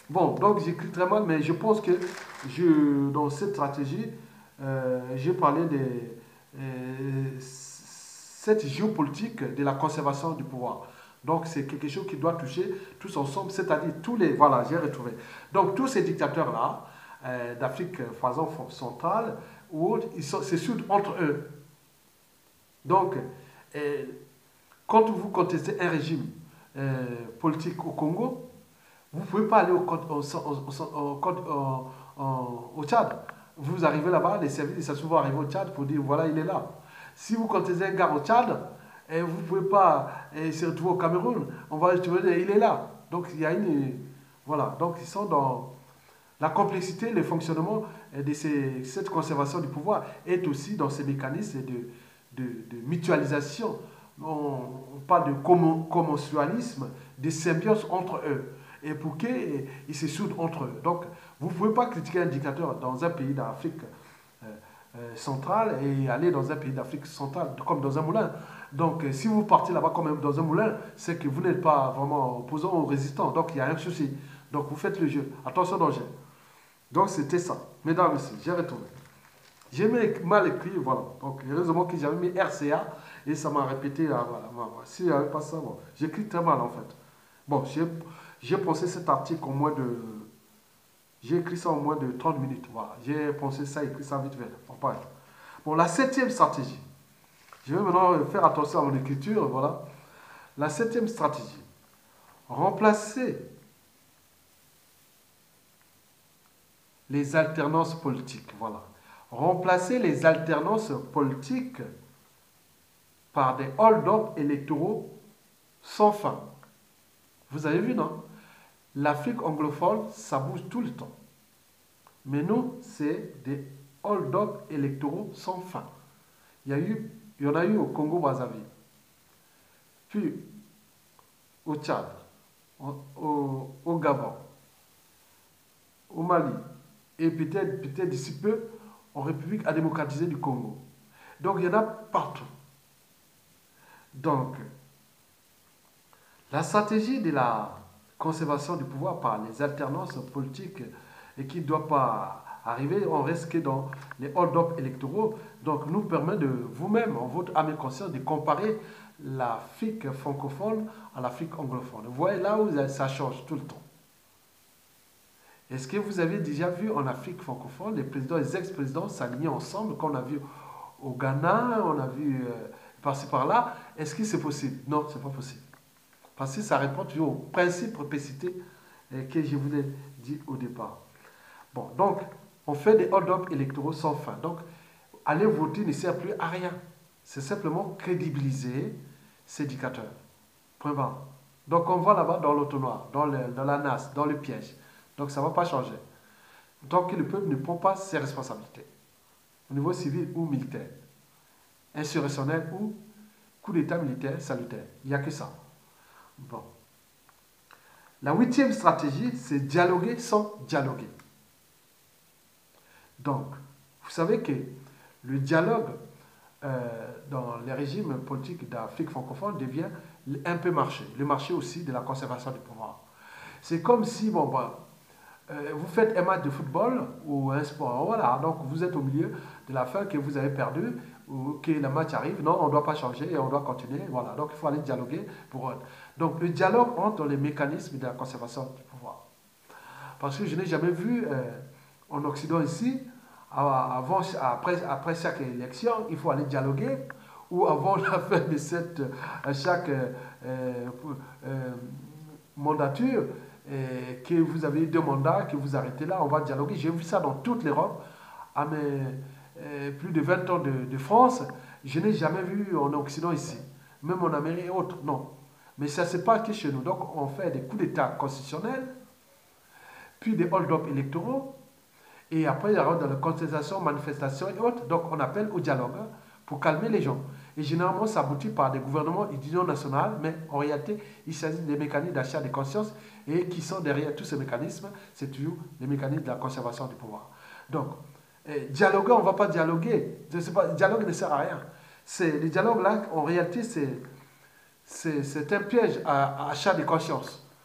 Bon, donc j'écris très mal, mais je pense que je, dans cette stratégie, euh, j'ai parlé de euh, cette géopolitique de la conservation du pouvoir. Donc c'est quelque chose qui doit toucher tous ensemble, c'est-à-dire tous les... Voilà, j'ai retrouvé. Donc tous ces dictateurs-là, euh, d'Afrique, par exemple, centrale ou autre, ils se soudent entre eux. Donc, euh, quand vous contestez un régime euh, politique au Congo, vous ne pouvez pas aller au, au, au, au, au Tchad. Vous arrivez là-bas, les services de souvent arrivent au Tchad pour dire voilà, il est là. Si vous contestez un gars au Tchad, et vous ne pouvez pas et se retrouver au Cameroun, on va trouver, il est là. Donc il y a une. Voilà, donc ils sont dans la complexité, le fonctionnement de ces, cette conservation du pouvoir est aussi dans ces mécanismes de, de, de mutualisation. On, on parle de commensalisme, de symbiose entre eux. Et pour qu'ils se soudent entre eux. Donc, vous ne pouvez pas critiquer un dictateur dans un pays d'Afrique euh, euh, centrale et aller dans un pays d'Afrique centrale comme dans un moulin. Donc, si vous partez là-bas comme dans un moulin, c'est que vous n'êtes pas vraiment opposant ou résistant. Donc, il y a un souci. Donc, vous faites le jeu. Attention danger. Donc c'était ça. Mesdames et messieurs, j'ai retourné. J'ai mal écrit, voilà. Donc heureusement que j'avais mis R C A et ça m'a répété, ah, voilà, voilà. Si j'avais pas ça, bon, j'écris très mal en fait. Bon, j'ai pensé cet article en moins de... J'ai écrit ça en moins de trente minutes, voilà. J'ai pensé ça, écrit ça vite fait. Bon, bon, la septième stratégie. Je vais maintenant faire attention à mon écriture, voilà. La septième stratégie. Remplacer les alternances politiques, voilà. Remplacer les alternances politiques par des hold-up électoraux sans fin. Vous avez vu, non? L'Afrique anglophone, ça bouge tout le temps. Mais nous, c'est des hold-up électoraux sans fin. Il y, a eu, il y en a eu au Congo-Brazzaville, puis au Tchad, au, au, au Gabon, au Mali, et peut-être peut d'ici peu en République à démocratiser du Congo. Donc il y en a partout. Donc, la stratégie de la conservation du pouvoir par les alternances politiques et qui ne doit pas arriver, on reste que dans les hold-up électoraux, donc nous permet de vous-même, en votre âme et conscience, de comparer l'Afrique francophone à l'Afrique anglophone. Vous voyez là où ça change tout le temps. Est-ce que vous avez déjà vu en Afrique francophone les présidents et les ex-présidents s'aligner ensemble, qu'on a vu au Ghana, on a vu euh, par-ci par-là? Est-ce que c'est possible? Non, c'est pas possible. Parce que ça répond toujours au principe propécité euh, que je vous ai dit au départ. Bon, donc, on fait des hold-up électoraux sans fin. Donc, aller voter ne sert plus à rien. C'est simplement crédibiliser ces dictateurs. Point barre. Donc, on va là-bas dans l'autonoir, dans, le, dans la nasse, dans le piège. Donc ça ne va pas changer. Tant que le peuple ne prend pas ses responsabilités, au niveau civil ou militaire, insurrectionnel ou coup d'État militaire salutaire. Il n'y a que ça. Bon. La huitième stratégie, c'est dialoguer sans dialoguer. Donc, vous savez que le dialogue euh, dans les régimes politiques d'Afrique francophone devient un peu marché. Le marché aussi de la conservation du pouvoir. C'est comme si, bon, bah, vous faites un match de football ou un sport, voilà, donc vous êtes au milieu de la fin que vous avez perdu, ou que le match arrive, non, on ne doit pas changer et on doit continuer, voilà, donc il faut aller dialoguer pour eux. Donc le dialogue entre dans les mécanismes de la conservation du pouvoir. Parce que je n'ai jamais vu euh, en Occident ici, avant, après, après chaque élection, il faut aller dialoguer, ou avant la fin de cette, chaque euh, euh, mandature, et que vous avez deux mandats, que vous arrêtez là, on va dialoguer. J'ai vu ça dans toute l'Europe, à mes euh, plus de vingt ans de, de France. Je n'ai jamais vu en Occident ici, même en Amérique et autres, non. Mais ça ne se passe que chez nous. Donc on fait des coups d'État constitutionnels, puis des hold-up électoraux, et après il y aura dans la contestation, manifestation et autres. Donc on appelle au dialogue hein, pour calmer les gens. Et généralement, ça aboutit par des gouvernements d'union nationale, mais en réalité, il s'agit des mécanismes d'achat de conscience et qui sont derrière tous ces mécanismes, c'est toujours les mécanismes de la conservation du pouvoir. Donc, eh, dialoguer, on ne va pas dialoguer. Je sais pas, le dialogue ne sert à rien. Le dialogue, là, en réalité, c'est un piège à, à achat de conscience.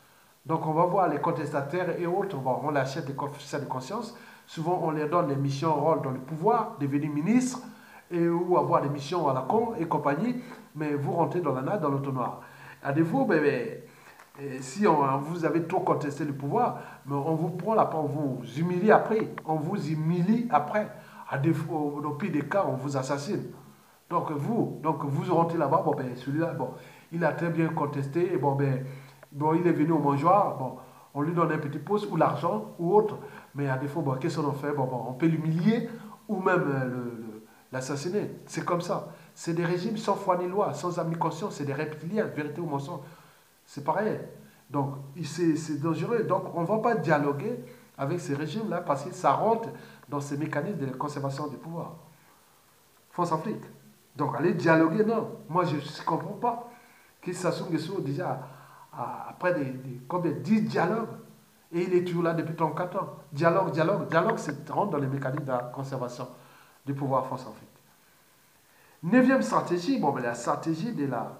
Donc on va voir les contestataires et autres, bon, on l'achète des confesseurs de conscience. Souvent on leur donne des missions, rôles dans le pouvoir, devenir ministre, et, ou avoir des missions à la con et compagnie, mais vous rentrez dans la natte, dans l'autonoir. À défaut, ben, ben, et si on, vous avez trop contesté le pouvoir, mais on vous prend là, on vous humilie après. On vous humilie après. À défaut, au pire des cas, on vous assassine. Donc vous, donc vous rentrez là-bas, bon ben celui-là, bon, il a très bien contesté, et bon ben, bon, il est venu au mangeoir, bon, on lui donne un petit poste ou l'argent ou autre, mais à défaut, bon, qu'est-ce qu'on en fait? Bon, bon, on peut l'humilier ou même euh, le- le- l'assassiner. C'est comme ça. C'est des régimes sans foi ni loi, sans âme ni conscience, c'est des reptiliens, vérité ou mensonge. C'est pareil. Donc, c'est c'est dangereux. Donc, on ne va pas dialoguer avec ces régimes-là parce que ça rentre dans ces mécanismes de conservation du pouvoir. France Afrique. Donc, aller dialoguer, non. Moi, je ne comprends pas que Sassou Nguesso, déjà, a- après des, des, combien, dix dialogues, et il est toujours là depuis trente-quatre ans. Dialogue, dialogue, dialogue, c'est rentre dans les mécanismes de la conservation du pouvoir France Afrique. Neuvième stratégie, bon, ben, la stratégie de la,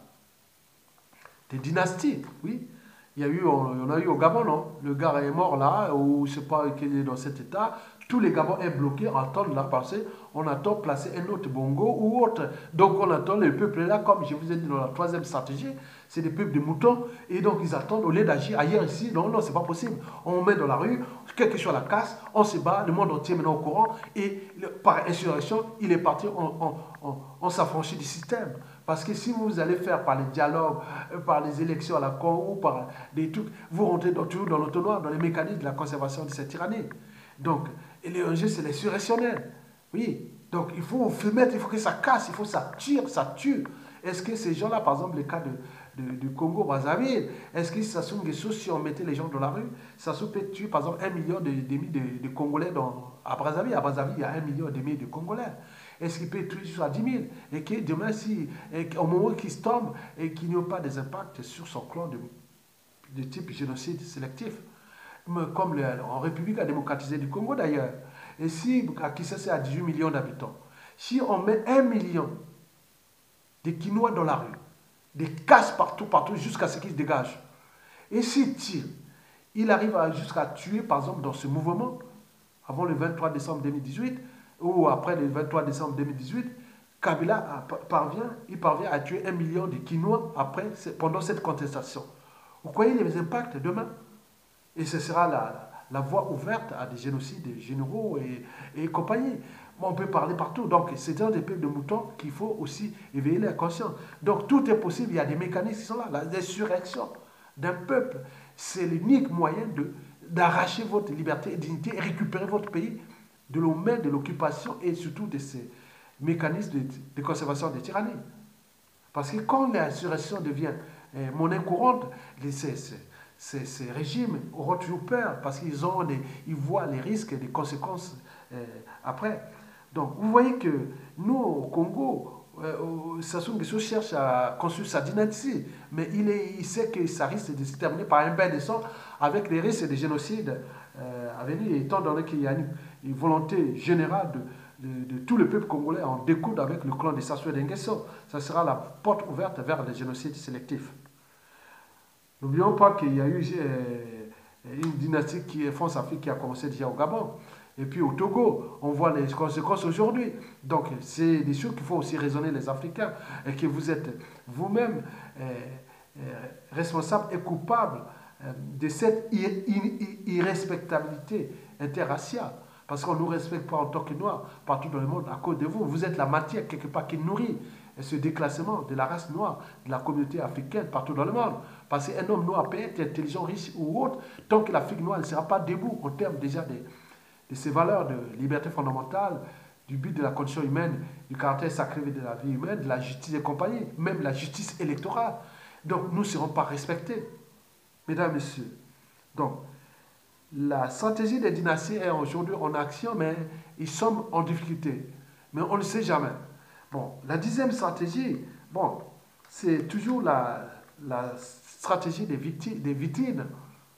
des dynasties, oui. Il y a eu, on, on a eu au Gabon, non? Le gars est mort là, ou je ne sais pas qu'il est dans cet état. Tous les Gabons sont bloqués, attendent là, parce qu'on attend placer un autre Bongo ou autre. Donc on attend le peuple là, comme je vous ai dit dans la troisième stratégie, c'est des peuples de moutons, et donc ils attendent au lieu d'agir ailleurs ici. Non, non, c'est pas possible. On met dans la rue, quelle que soit la casse, on se bat, le monde entier est maintenant au courant, et le- par insurrection, il est parti, on, on, on, on s'affranchit du système. Parce que si vous allez faire par les dialogues, euh, par les élections à la con ou par des trucs, vous rentrez dans- toujours dans l'autonomie, dans les mécanismes de la conservation de cette tyrannie. Donc, et l'enjeu, c'est l'insurrectionnel. Oui. Donc, il faut mettre, il faut que ça casse, il faut que ça tire, ça tue. Est-ce que ces gens-là, par exemple, le cas de, de- du Congo-Brazzaville, est-ce que Sassou Nguesso, si on mettait les gens dans la rue, Sassou peut tuer, par exemple, un million de, demi de, de Congolais dans, à Brazzaville. À Brazzaville, il y a un million et demi de Congolais. Est-ce qu'il peut tuer jusqu'à dix mille? Et que demain, si, et au moment qu'il se tombe, et qu'il n'y a pas des impacts sur son clan de, de type génocide sélectif, comme le- en République démocratisée du Congo d'ailleurs. Et si à Kinshasa, à dix-huit millions d'habitants, si on met un million de Quinois dans la rue, des casses partout, partout, jusqu'à ce qu'ils se dégagent, et s'il tire, il arrive à- jusqu'à tuer, par exemple, dans ce mouvement, avant le vingt-trois décembre deux mille dix-huit, ou après le vingt-trois décembre deux mille dix-huit, Kabila a- parvient, il parvient à tuer un million de Quinois après, pendant cette contestation. Vous voyez les impacts demain? Et ce sera la, la voie ouverte à des génocides généraux et, et compagnie. Bon, on peut parler partout. Donc, c'est dans des peuples de moutons qu'il faut aussi éveiller la conscience. Donc, tout est possible. Il y a des mécanismes qui sont là. La résurrection d'un peuple, c'est l'unique moyen de, d'arracher votre liberté et dignité et récupérer votre pays de nos mains de l'occupation et surtout de ces mécanismes de, de conservation des tyrannies. Parce que quand l'insurrection devient euh, monnaie courante, les, ces, ces, ces, ces régimes auront toujours peur parce qu'ils ont des, ils voient les risques et les conséquences euh, après. Donc, vous voyez que nous, au Congo, euh, Sassou Nguesso cherche à construire sa dynastie, mais il, est, il sait que ça risque de se terminer par un bain de sang avec les risques de génocide euh, à venir, étant donné qu'il y a une, une volonté générale de, de, de tout le peuple congolais en découdre avec le clan de Sassou Nguesso. Ça sera la porte ouverte vers les génocides sélectifs. N'oublions pas qu'il y a eu euh, une dynastie qui est France-Afrique qui a commencé déjà au Gabon. Et puis au Togo, on voit les conséquences aujourd'hui. Donc, c'est des choses qu'il faut aussi raisonner les Africains. Et que vous êtes vous-même euh, euh, responsable et coupable euh, de cette irrespectabilité interraciale. Parce qu'on ne nous respecte pas en tant que Noirs partout dans le monde à cause de vous. Vous êtes la matière quelque part qui nourrit ce déclassement de la race noire, de la communauté africaine partout dans le monde. Parce qu'un homme noir peut être intelligent, riche ou autre, tant que l'Afrique noire ne sera pas debout en termes déjà de, de ses valeurs de liberté fondamentale, du but de la condition humaine, du caractère sacré de la vie humaine, de la justice et compagnie, même la justice électorale. Donc nous ne serons pas respectés, mesdames, messieurs. Donc, la stratégie des dynasties est aujourd'hui en action, mais ils sont en difficulté. Mais on ne sait jamais. Bon, la dixième stratégie, bon, c'est toujours la, la stratégie des, victi- des vitrines.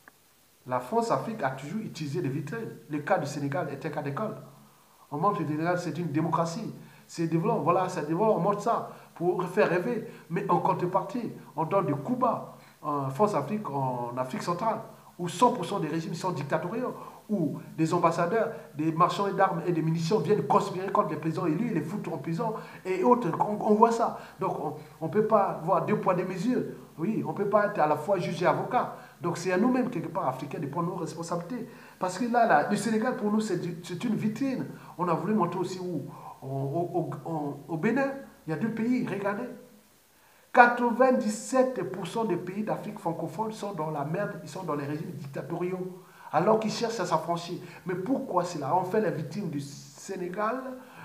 La France-Afrique a toujours utilisé des vitrines. Le cas du Sénégal est un cas d'école. On montre que le Sénégal, c'est une démocratie. C'est développé, voilà, ça développe, on montre ça pour faire rêver. Mais en contrepartie, on donne des coups bas en France-Afrique, en Afrique centrale. où cent pour cent des régimes sont dictatoriaux, où des ambassadeurs, des marchands d'armes et de munitions viennent conspirer contre les présidents élus, les foutre en prison et autres. On, on voit ça. Donc on ne peut pas voir deux poids, deux mesures. Oui, on ne peut pas être à la fois juge et avocat. Donc c'est à nous-mêmes, quelque part, Africains, de prendre nos responsabilités. Parce que là, là le Sénégal, pour nous, c'est une vitrine. On a voulu montrer aussi où au, au, au, au Bénin, il y a deux pays, regardez. quatre-vingt-dix-sept pour cent des pays d'Afrique francophone sont dans la merde, ils sont dans les régimes dictatoriaux, alors qu'ils cherchent à s'affranchir. Mais pourquoi c'est là? On fait la victime du Sénégal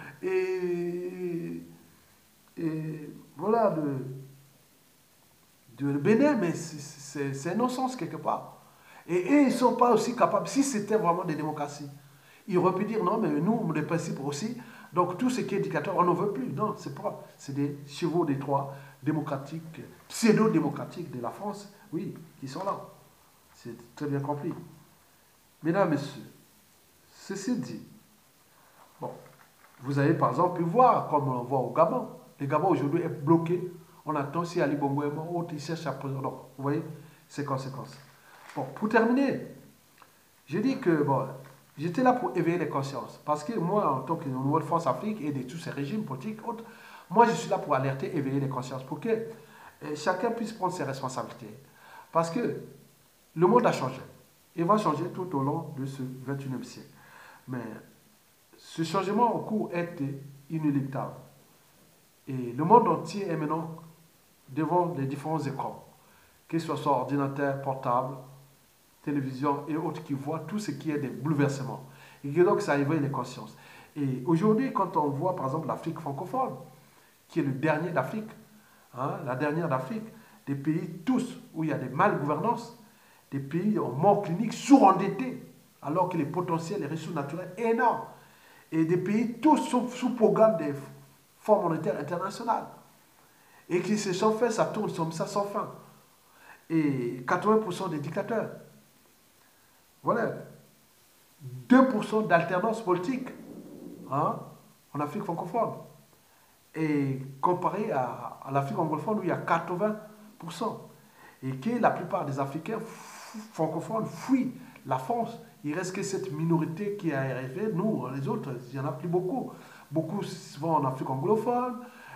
et, et voilà, de, de Bénin, mais c'est un non-sens quelque part. Et, et ils ne sont pas aussi capables, si c'était vraiment des démocraties, ils auraient pu dire non, mais nous, les principes aussi, donc tout ce qui est dictateur, on n'en veut plus. Non, c'est pas, c'est des chevaux des trois démocratiques, pseudo-démocratiques de la France, oui, qui sont là. C'est très bien compris. Mesdames, Messieurs, ceci dit, bon, vous avez par exemple pu voir, comme on voit au Gabon, le Gabon aujourd'hui est bloqué. On attend si Ali Bongo est mort, il cherche à présent. Donc, vous voyez, ces conséquences. Bon, pour terminer, j'ai dit que, bon, j'étais là pour éveiller les consciences. Parce que moi, en tant que Nouvelle France Afrique et de tous ces régimes politiques, autres, moi, je suis là pour alerter, éveiller les consciences, pour que euh, chacun puisse prendre ses responsabilités. Parce que le monde a changé. Il va changer tout au long de ce vingt et unième siècle. Mais ce changement en cours est inéluctable. Et le monde entier est maintenant devant les différents écrans, que ce soit ordinateur, portable, télévision et autres, qui voient tout ce qui est des bouleversements. Et que donc ça éveille les consciences. Et aujourd'hui, quand on voit par exemple l'Afrique francophone, qui est le dernier d'Afrique, hein, la dernière d'Afrique, des pays tous où il y a des malgouvernances, des pays en mort clinique, surendettés, alors que les potentiels, les ressources naturelles énormes, et des pays tous sous, sous programme des Fonds monétaires internationaux, et qui se sont fait, ça tourne comme ça sans fin. Et quatre-vingts pour cent des dictateurs. Voilà. deux pour cent d'alternance politique, hein, en Afrique francophone. Et comparé à, à l'Afrique anglophone où il y a quatre-vingts pour cent. Et que la plupart des Africains francophones fuient la France. Il reste que cette minorité qui est arrivée. Nous, les autres, il n'y en a plus beaucoup. Beaucoup vont en Afrique anglophone,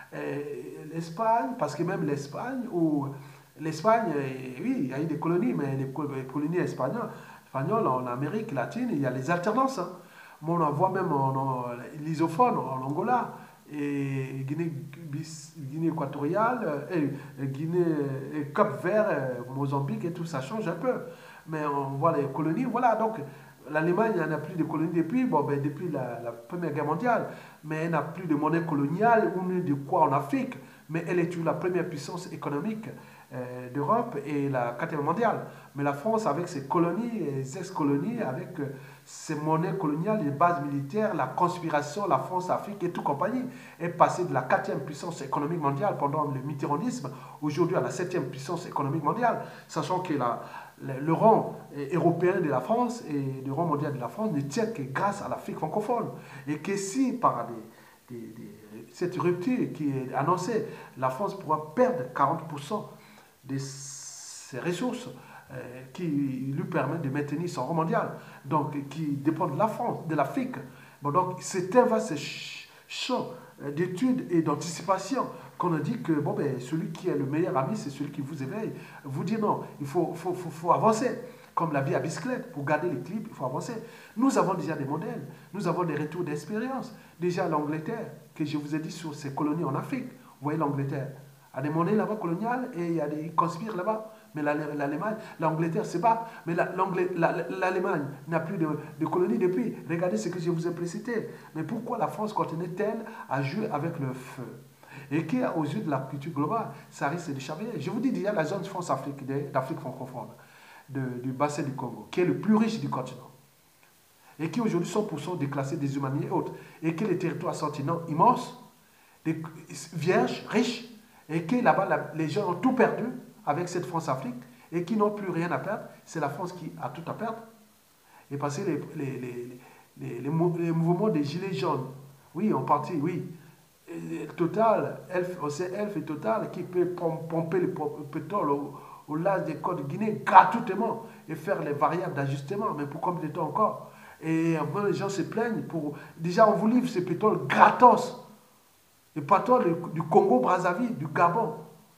l'Espagne, parce que même l'Espagne, ou l'Espagne, oui, il y a eu des colonies, mais les colonies espagnoles, espagnoles en Amérique latine, il y a les alternances. Hein. Mais on en voit même en, en l'isophone, en Angola, et Guinée, Guinée équatoriale, et Guinée, et Cap-Vert, Mozambique, et tout ça change un peu. Mais on voit les colonies, voilà, donc l'Allemagne n'a plus de colonies depuis, bon, ben, depuis la, la Première Guerre mondiale, mais elle n'a plus de monnaie coloniale ou de quoi en Afrique, mais elle est toujours la première puissance économique euh, d'Europe et la quatrième mondiale. Mais la France, avec ses colonies et ses ex-colonies, avec euh, ses monnaies coloniales, les bases militaires, la conspiration, la France-Afrique et tout compagnie, est passée de la quatrième puissance économique mondiale pendant le mitterrandisme, aujourd'hui à la septième puissance économique mondiale, sachant que la le rang européen de la France et le rang mondial de la France ne tient que grâce à l'Afrique francophone. Et que si par des, des, des, cette rupture qui est annoncée, la France pourra perdre quarante pour cent de ses ressources euh, qui lui permettent de maintenir son rang mondial, donc qui dépendent de la France, de l'Afrique. Bon, donc c'est un vaste champ d'études et d'anticipation qu'on a dit que bon, ben, celui qui est le meilleur ami, c'est celui qui vous éveille. Vous dit non, il faut, faut, faut, faut avancer. Comme la vie à bicyclette, pour garder l'équilibre, il faut avancer. Nous avons déjà des modèles, nous avons des retours d'expérience. Déjà l'Angleterre, que je vous ai dit sur ses colonies en Afrique, vous voyez l'Angleterre, a des monnaies là-bas coloniales et il y a des conspires là-bas. Mais l'Allemagne, l'Angleterre se bat, mais l'Allemagne n'a plus de, de colonies depuis. Regardez ce que je vous ai précité. Mais pourquoi la France continue-t-elle à jouer avec le feu? Et qui, aux yeux de la culture globale, ça risque de chavirer. Je vous dis déjà la zone France-Afrique, d'Afrique francophone, de, du bassin du Congo, qui est le plus riche du continent, et qui aujourd'hui cent pour cent déclassés, déshumanisés et autres, et que les territoires sont immenses, des, vierges, riches, et que là-bas, les gens ont tout perdu avec cette France-Afrique, et qui n'ont plus rien à perdre. C'est la France qui a tout à perdre. Et parce que les, les, les, les, les, les mouvements des gilets jaunes, oui, en partie, oui, Total, Elf, c'est Elf et Total qui peut pomper le pétrole au, au large des côtes de Guinée gratuitement et faire les variables d'ajustement. Mais pour combien de temps encore? Et après, les gens se plaignent. Pour... Déjà, on vous livre ce pétrole gratos. Le pétrole du Congo-Brazzaville, du Gabon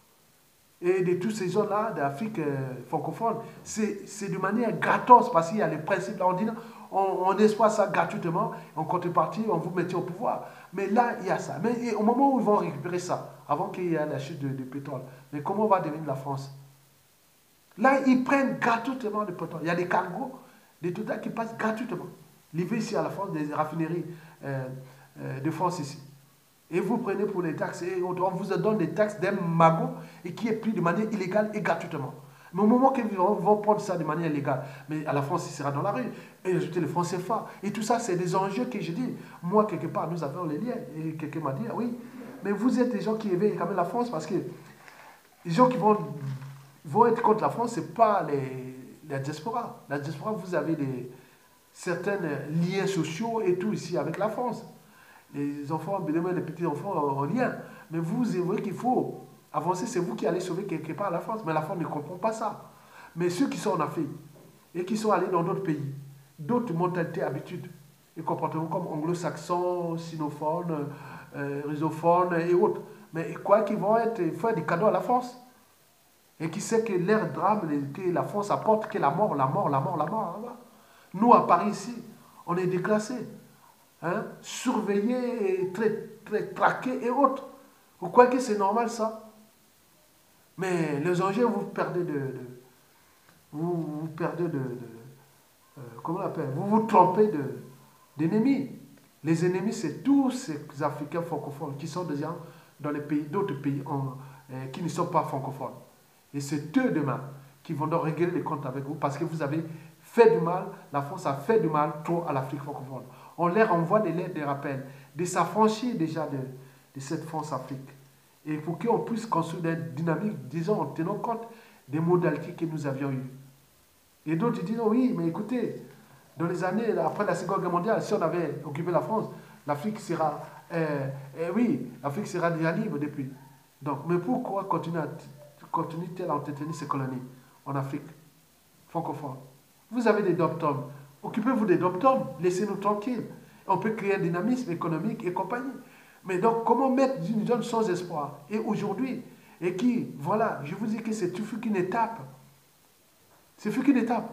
et de toutes ces zones-là d'Afrique euh, francophone. C'est de manière gratos parce qu'il y a les principes. Là, on dit non, on, on exploite ça gratuitement. En contrepartie, on vous mettait au pouvoir. Mais là, il y a ça. Mais au moment où ils vont récupérer ça, avant qu'il y ait la chute de, de pétrole, mais comment va devenir la France? Là, ils prennent gratuitement le pétrole. Il y a des cargos, des Total qui passent gratuitement. Livrés ici à la France, des raffineries euh, euh, de France ici. Et vous prenez pour les taxes, et on vous donne des taxes d'un magot et qui est pris de manière illégale et gratuitement. Mais au moment qu'ils vont, vont prendre ça de manière légale, mais à la France, il sera dans la rue, et ajouter le franc C F A. Et tout ça, c'est des enjeux que je dis. Moi, quelque part, nous avons les liens. Et quelqu'un m'a dit, ah oui, mais vous êtes des gens qui éveillent quand même la France parce que les gens qui vont, vont être contre la France, ce n'est pas les, la diaspora. La diaspora, vous avez des, certains liens sociaux et tout ici avec la France. Les enfants, les petits enfants en lien. Mais vous voyez qu'il faut avancer, c'est vous qui allez sauver quelque part la France. Mais la France ne comprend pas ça. Mais ceux qui sont en Afrique et qui sont allés dans d'autres pays, d'autres mentalités, habitudes et comportements comme anglo-saxons, sinophones, euh, rusophones et autres, mais quoi qu'ils vont être, faire des cadeaux à la France. Et qui sait que leur drame que la France apporte, que la mort, la mort, la mort, la mort. Là-bas. Nous, à Paris, ici, on est déclassés. Hein, surveillés, très, très traqués et autres. Vous croyez que c'est normal ça? Mais les enjeux, vous perdez de, de vous, vous perdez de, de euh, comment on appelle? Vous vous trompez d'ennemis. Les ennemis, c'est tous ces Africains francophones qui sont déjà dans les pays, d'autres pays en, euh, qui ne sont pas francophones. Et c'est eux demain qui vont donc régler les comptes avec vous parce que vous avez fait du mal, la France a fait du mal trop à l'Afrique francophone. On leur envoie des lettres de rappel, de s'affranchir déjà de, de cette France-Afrique. Et pour qu'on puisse construire une dynamique, disons, en tenant compte des modalités que nous avions eues. Et d'autres disent, oui, mais écoutez, dans les années, après la Seconde Guerre mondiale, si on avait occupé la France, l'Afrique sera, euh, euh, oui, l'Afrique sera déjà libre depuis. Donc, mais pourquoi continuer à, continuer à entretenir ces colonies en Afrique francophone? Vous avez des dom-toms. Occupez-vous des dom-toms, laissez-nous tranquilles. On peut créer un dynamisme économique et compagnie. Mais donc, comment mettre une zone sans espoir? Et aujourd'hui, et qui, voilà, je vous dis que c'est tout qu'une étape. C'est qu'une étape.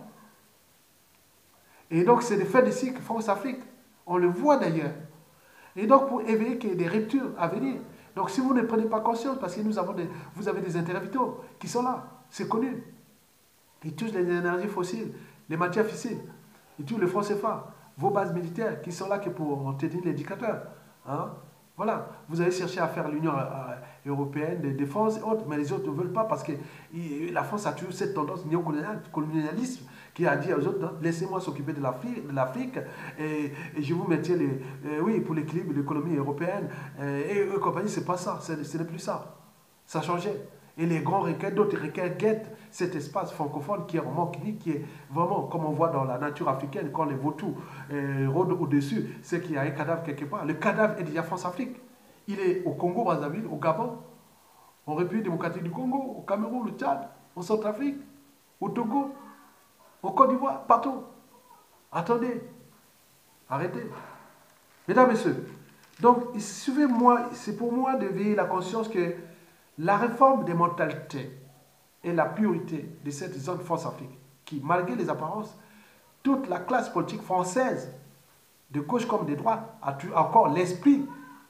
Et donc, c'est le fait de cycle France-Afrique. On le voit d'ailleurs. Et donc, pour éveiller qu'il y ait des ruptures à venir. Donc, si vous ne prenez pas conscience, parce que nous avons des, vous avez des intérêts vitaux qui sont là, c'est connu. Ils touchent les énergies fossiles, les matières fossiles. Ils touchent le franc C F A, vos bases militaires qui sont là que pour tenir l'éducateur. Hein? Voilà, vous allez chercher à faire l'Union européenne de défense et autres, mais les autres ne veulent pas parce que la France a toujours cette tendance néocolonialiste qui a dit aux autres, laissez-moi s'occuper de l'Afrique et, et je vous mettrai les, euh, oui, pour l'équilibre de l'économie européenne. Euh, et eux, compagnie, ce n'est pas ça, ce n'est plus ça. Ça a changé. Et les grands requêtes, d'autres requêtes guettent cet espace francophone qui est vraiment unique, qui est vraiment, comme on voit dans la nature africaine, quand les vautours euh, rôdent au-dessus, c'est qu'il y a un cadavre quelque part. Le cadavre est déjà France-Afrique. Il est au Congo-Brazzaville, au Gabon, en République démocratique du Congo, au Cameroun, au Tchad, en Centrafrique, au Togo, au Côte d'Ivoire, partout. Attendez, arrêtez. Mesdames, Messieurs, donc, suivez-moi, c'est pour moi de veiller la conscience que la réforme des mentalités est la priorité de cette zone France-Afrique, qui, malgré les apparences, toute la classe politique française, de gauche comme de droite, a encore l'esprit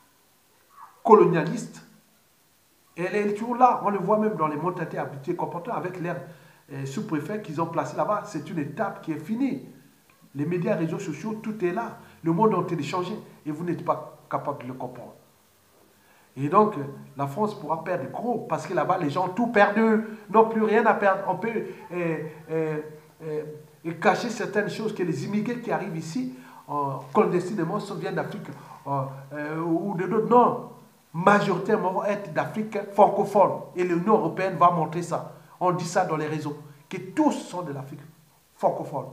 colonialiste. Et elle est toujours là. On le voit même dans les mentalités habituées comportement avec l'air euh, sous-préfet qu'ils ont placé là-bas. C'est une étape qui est finie. Les médias, les réseaux sociaux, tout est là. Le monde a été changé et vous n'êtes pas capable de le comprendre. Et donc, la France pourra perdre gros, parce que là-bas, les gens ont tout perdu, n'ont plus rien à perdre. On peut euh, euh, euh, cacher certaines choses que les immigrés qui arrivent ici, euh, clandestinement, viennent d'Afrique euh, euh, ou de d'autres. Non, majoritairement vont être d'Afrique francophone. Et l'Union européenne va montrer ça. On dit ça dans les réseaux, que tous sont de l'Afrique francophone.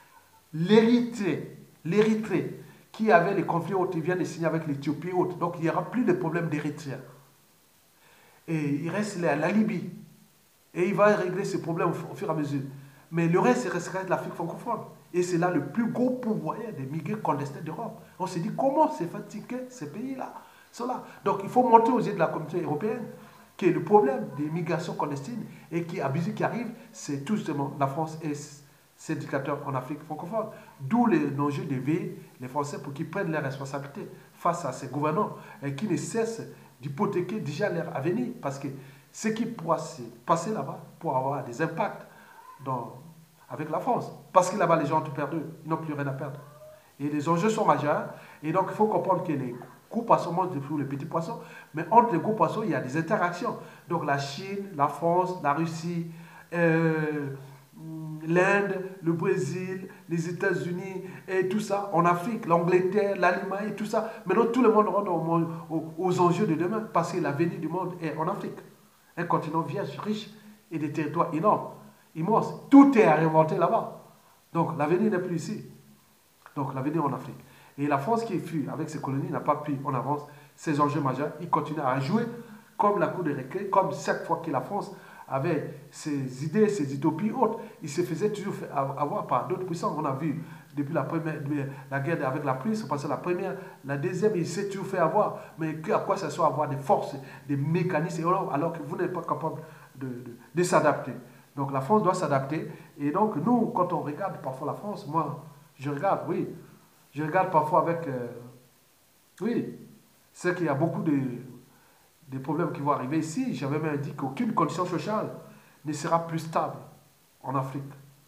L'Érythrée, l'Érythrée, qui avait les conflits autres, ils viennent de signer avec l'Éthiopie et autres. Donc, il n'y aura plus de problème d'Érythréens. Et il reste la, la Libye. Et il va régler ses problèmes au, au fur et à mesure. Mais le reste, c'est resterait de l'Afrique francophone. Et c'est là le plus gros pourvoyeur des migrants clandestins d'Europe. On s'est dit comment c'est fatigué ces pays-là. Cela. Donc il faut monter aux yeux de la communauté européenne que le problème des migrations clandestines et qui abusent, qui arrivent, c'est tout justement la France et ses dictateurs en Afrique francophone. D'où l'enjeu de veiller les Français pour qu'ils prennent leurs responsabilités face à ces gouvernants et qui ne cessent d'hypothéquer déjà leur avenir. Parce que ce qui pourra se passer là-bas pourra avoir des impacts dans, avec la France. Parce que là-bas, les gens ont tout perdu. Ils n'ont plus rien à perdre. Et les enjeux sont majeurs. Et donc, il faut comprendre que les gros poissons mangent pour les petits poissons. Mais entre les gros poissons, il y a des interactions. Donc, la Chine, la France, la Russie, euh, l'Inde, le Brésil, les États-Unis, et tout ça, en Afrique, l'Angleterre, l'Allemagne, et tout ça. Maintenant, tout le monde rentre aux, aux enjeux de demain. Parce que l'avenir du monde est en Afrique. Un continent vierge, riche, et des territoires énormes, immenses. Tout est à réinventer là-bas. Donc, l'avenir n'est plus ici. Donc, l'avenir en Afrique. Et la France qui fut avec ses colonies n'a pas pris en avance ces enjeux majeurs. Il continue à jouer comme la cour de récré, comme chaque fois que la France avait ses idées, ses utopies autres, il se faisait toujours avoir par d'autres puissances. On a vu depuis la, première, la guerre avec la Prusse, c'est passé la première, la deuxième, il s'est toujours fait avoir. Mais à quoi ça soit avoir des forces, des mécanismes, alors que vous n'êtes pas capable de, de, de s'adapter. Donc la France doit s'adapter. Et donc nous, quand on regarde parfois la France, moi, je regarde, oui, je regarde parfois avec, euh, oui, c'est qu'il y a beaucoup de, de problèmes qui vont arriver ici. J'avais même dit qu'aucune condition sociale ne sera plus stable en Afrique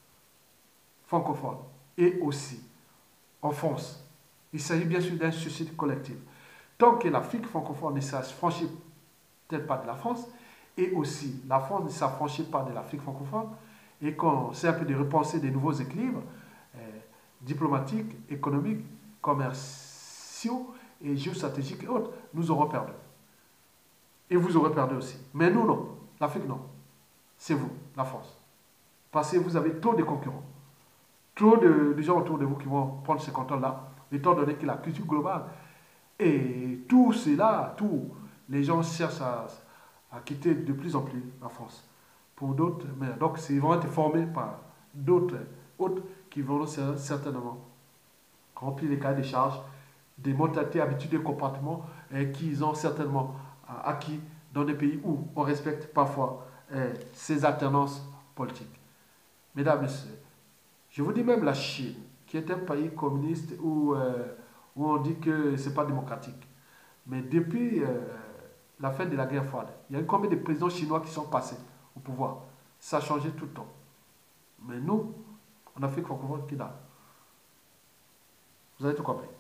francophone et aussi en France. Il s'agit bien sûr d'un suicide collectif. Tant que l'Afrique francophone ne s'affranchit peut-être pas de la France, et aussi la France ne s'affranchit pas de l'Afrique francophone, et qu'on essaie un peu de repenser des nouveaux équilibres euh, diplomatiques, économiques, commerciaux et géostratégiques et autres, nous aurons perdu. Et vous aurez perdu aussi. Mais nous, non. L'Afrique, non. C'est vous, la France. Parce que vous avez trop de concurrents. Trop de, de gens autour de vous qui vont prendre ces contrôles-là, étant donné que la culture globale et tout cela, tous les gens cherchent à, à quitter de plus en plus la France. Pour d'autres, mais donc ils vont être formés par d'autres autres qui vont certainement remplir les cahiers des charges, des mentalités, habitudes et comportements et qu'ils ont certainement acquis dans des pays où on respecte parfois eh, ces alternances politiques. Mesdames, Messieurs, je vous dis même la Chine, qui est un pays communiste où, euh, où on dit que ce n'est pas démocratique. Mais depuis euh, la fin de la guerre froide, il y a combien de présidents chinois qui sont passés au pouvoir? Ça a changé tout le temps. Mais nous, en Afrique francophone, qui date? Vous avez tout compris.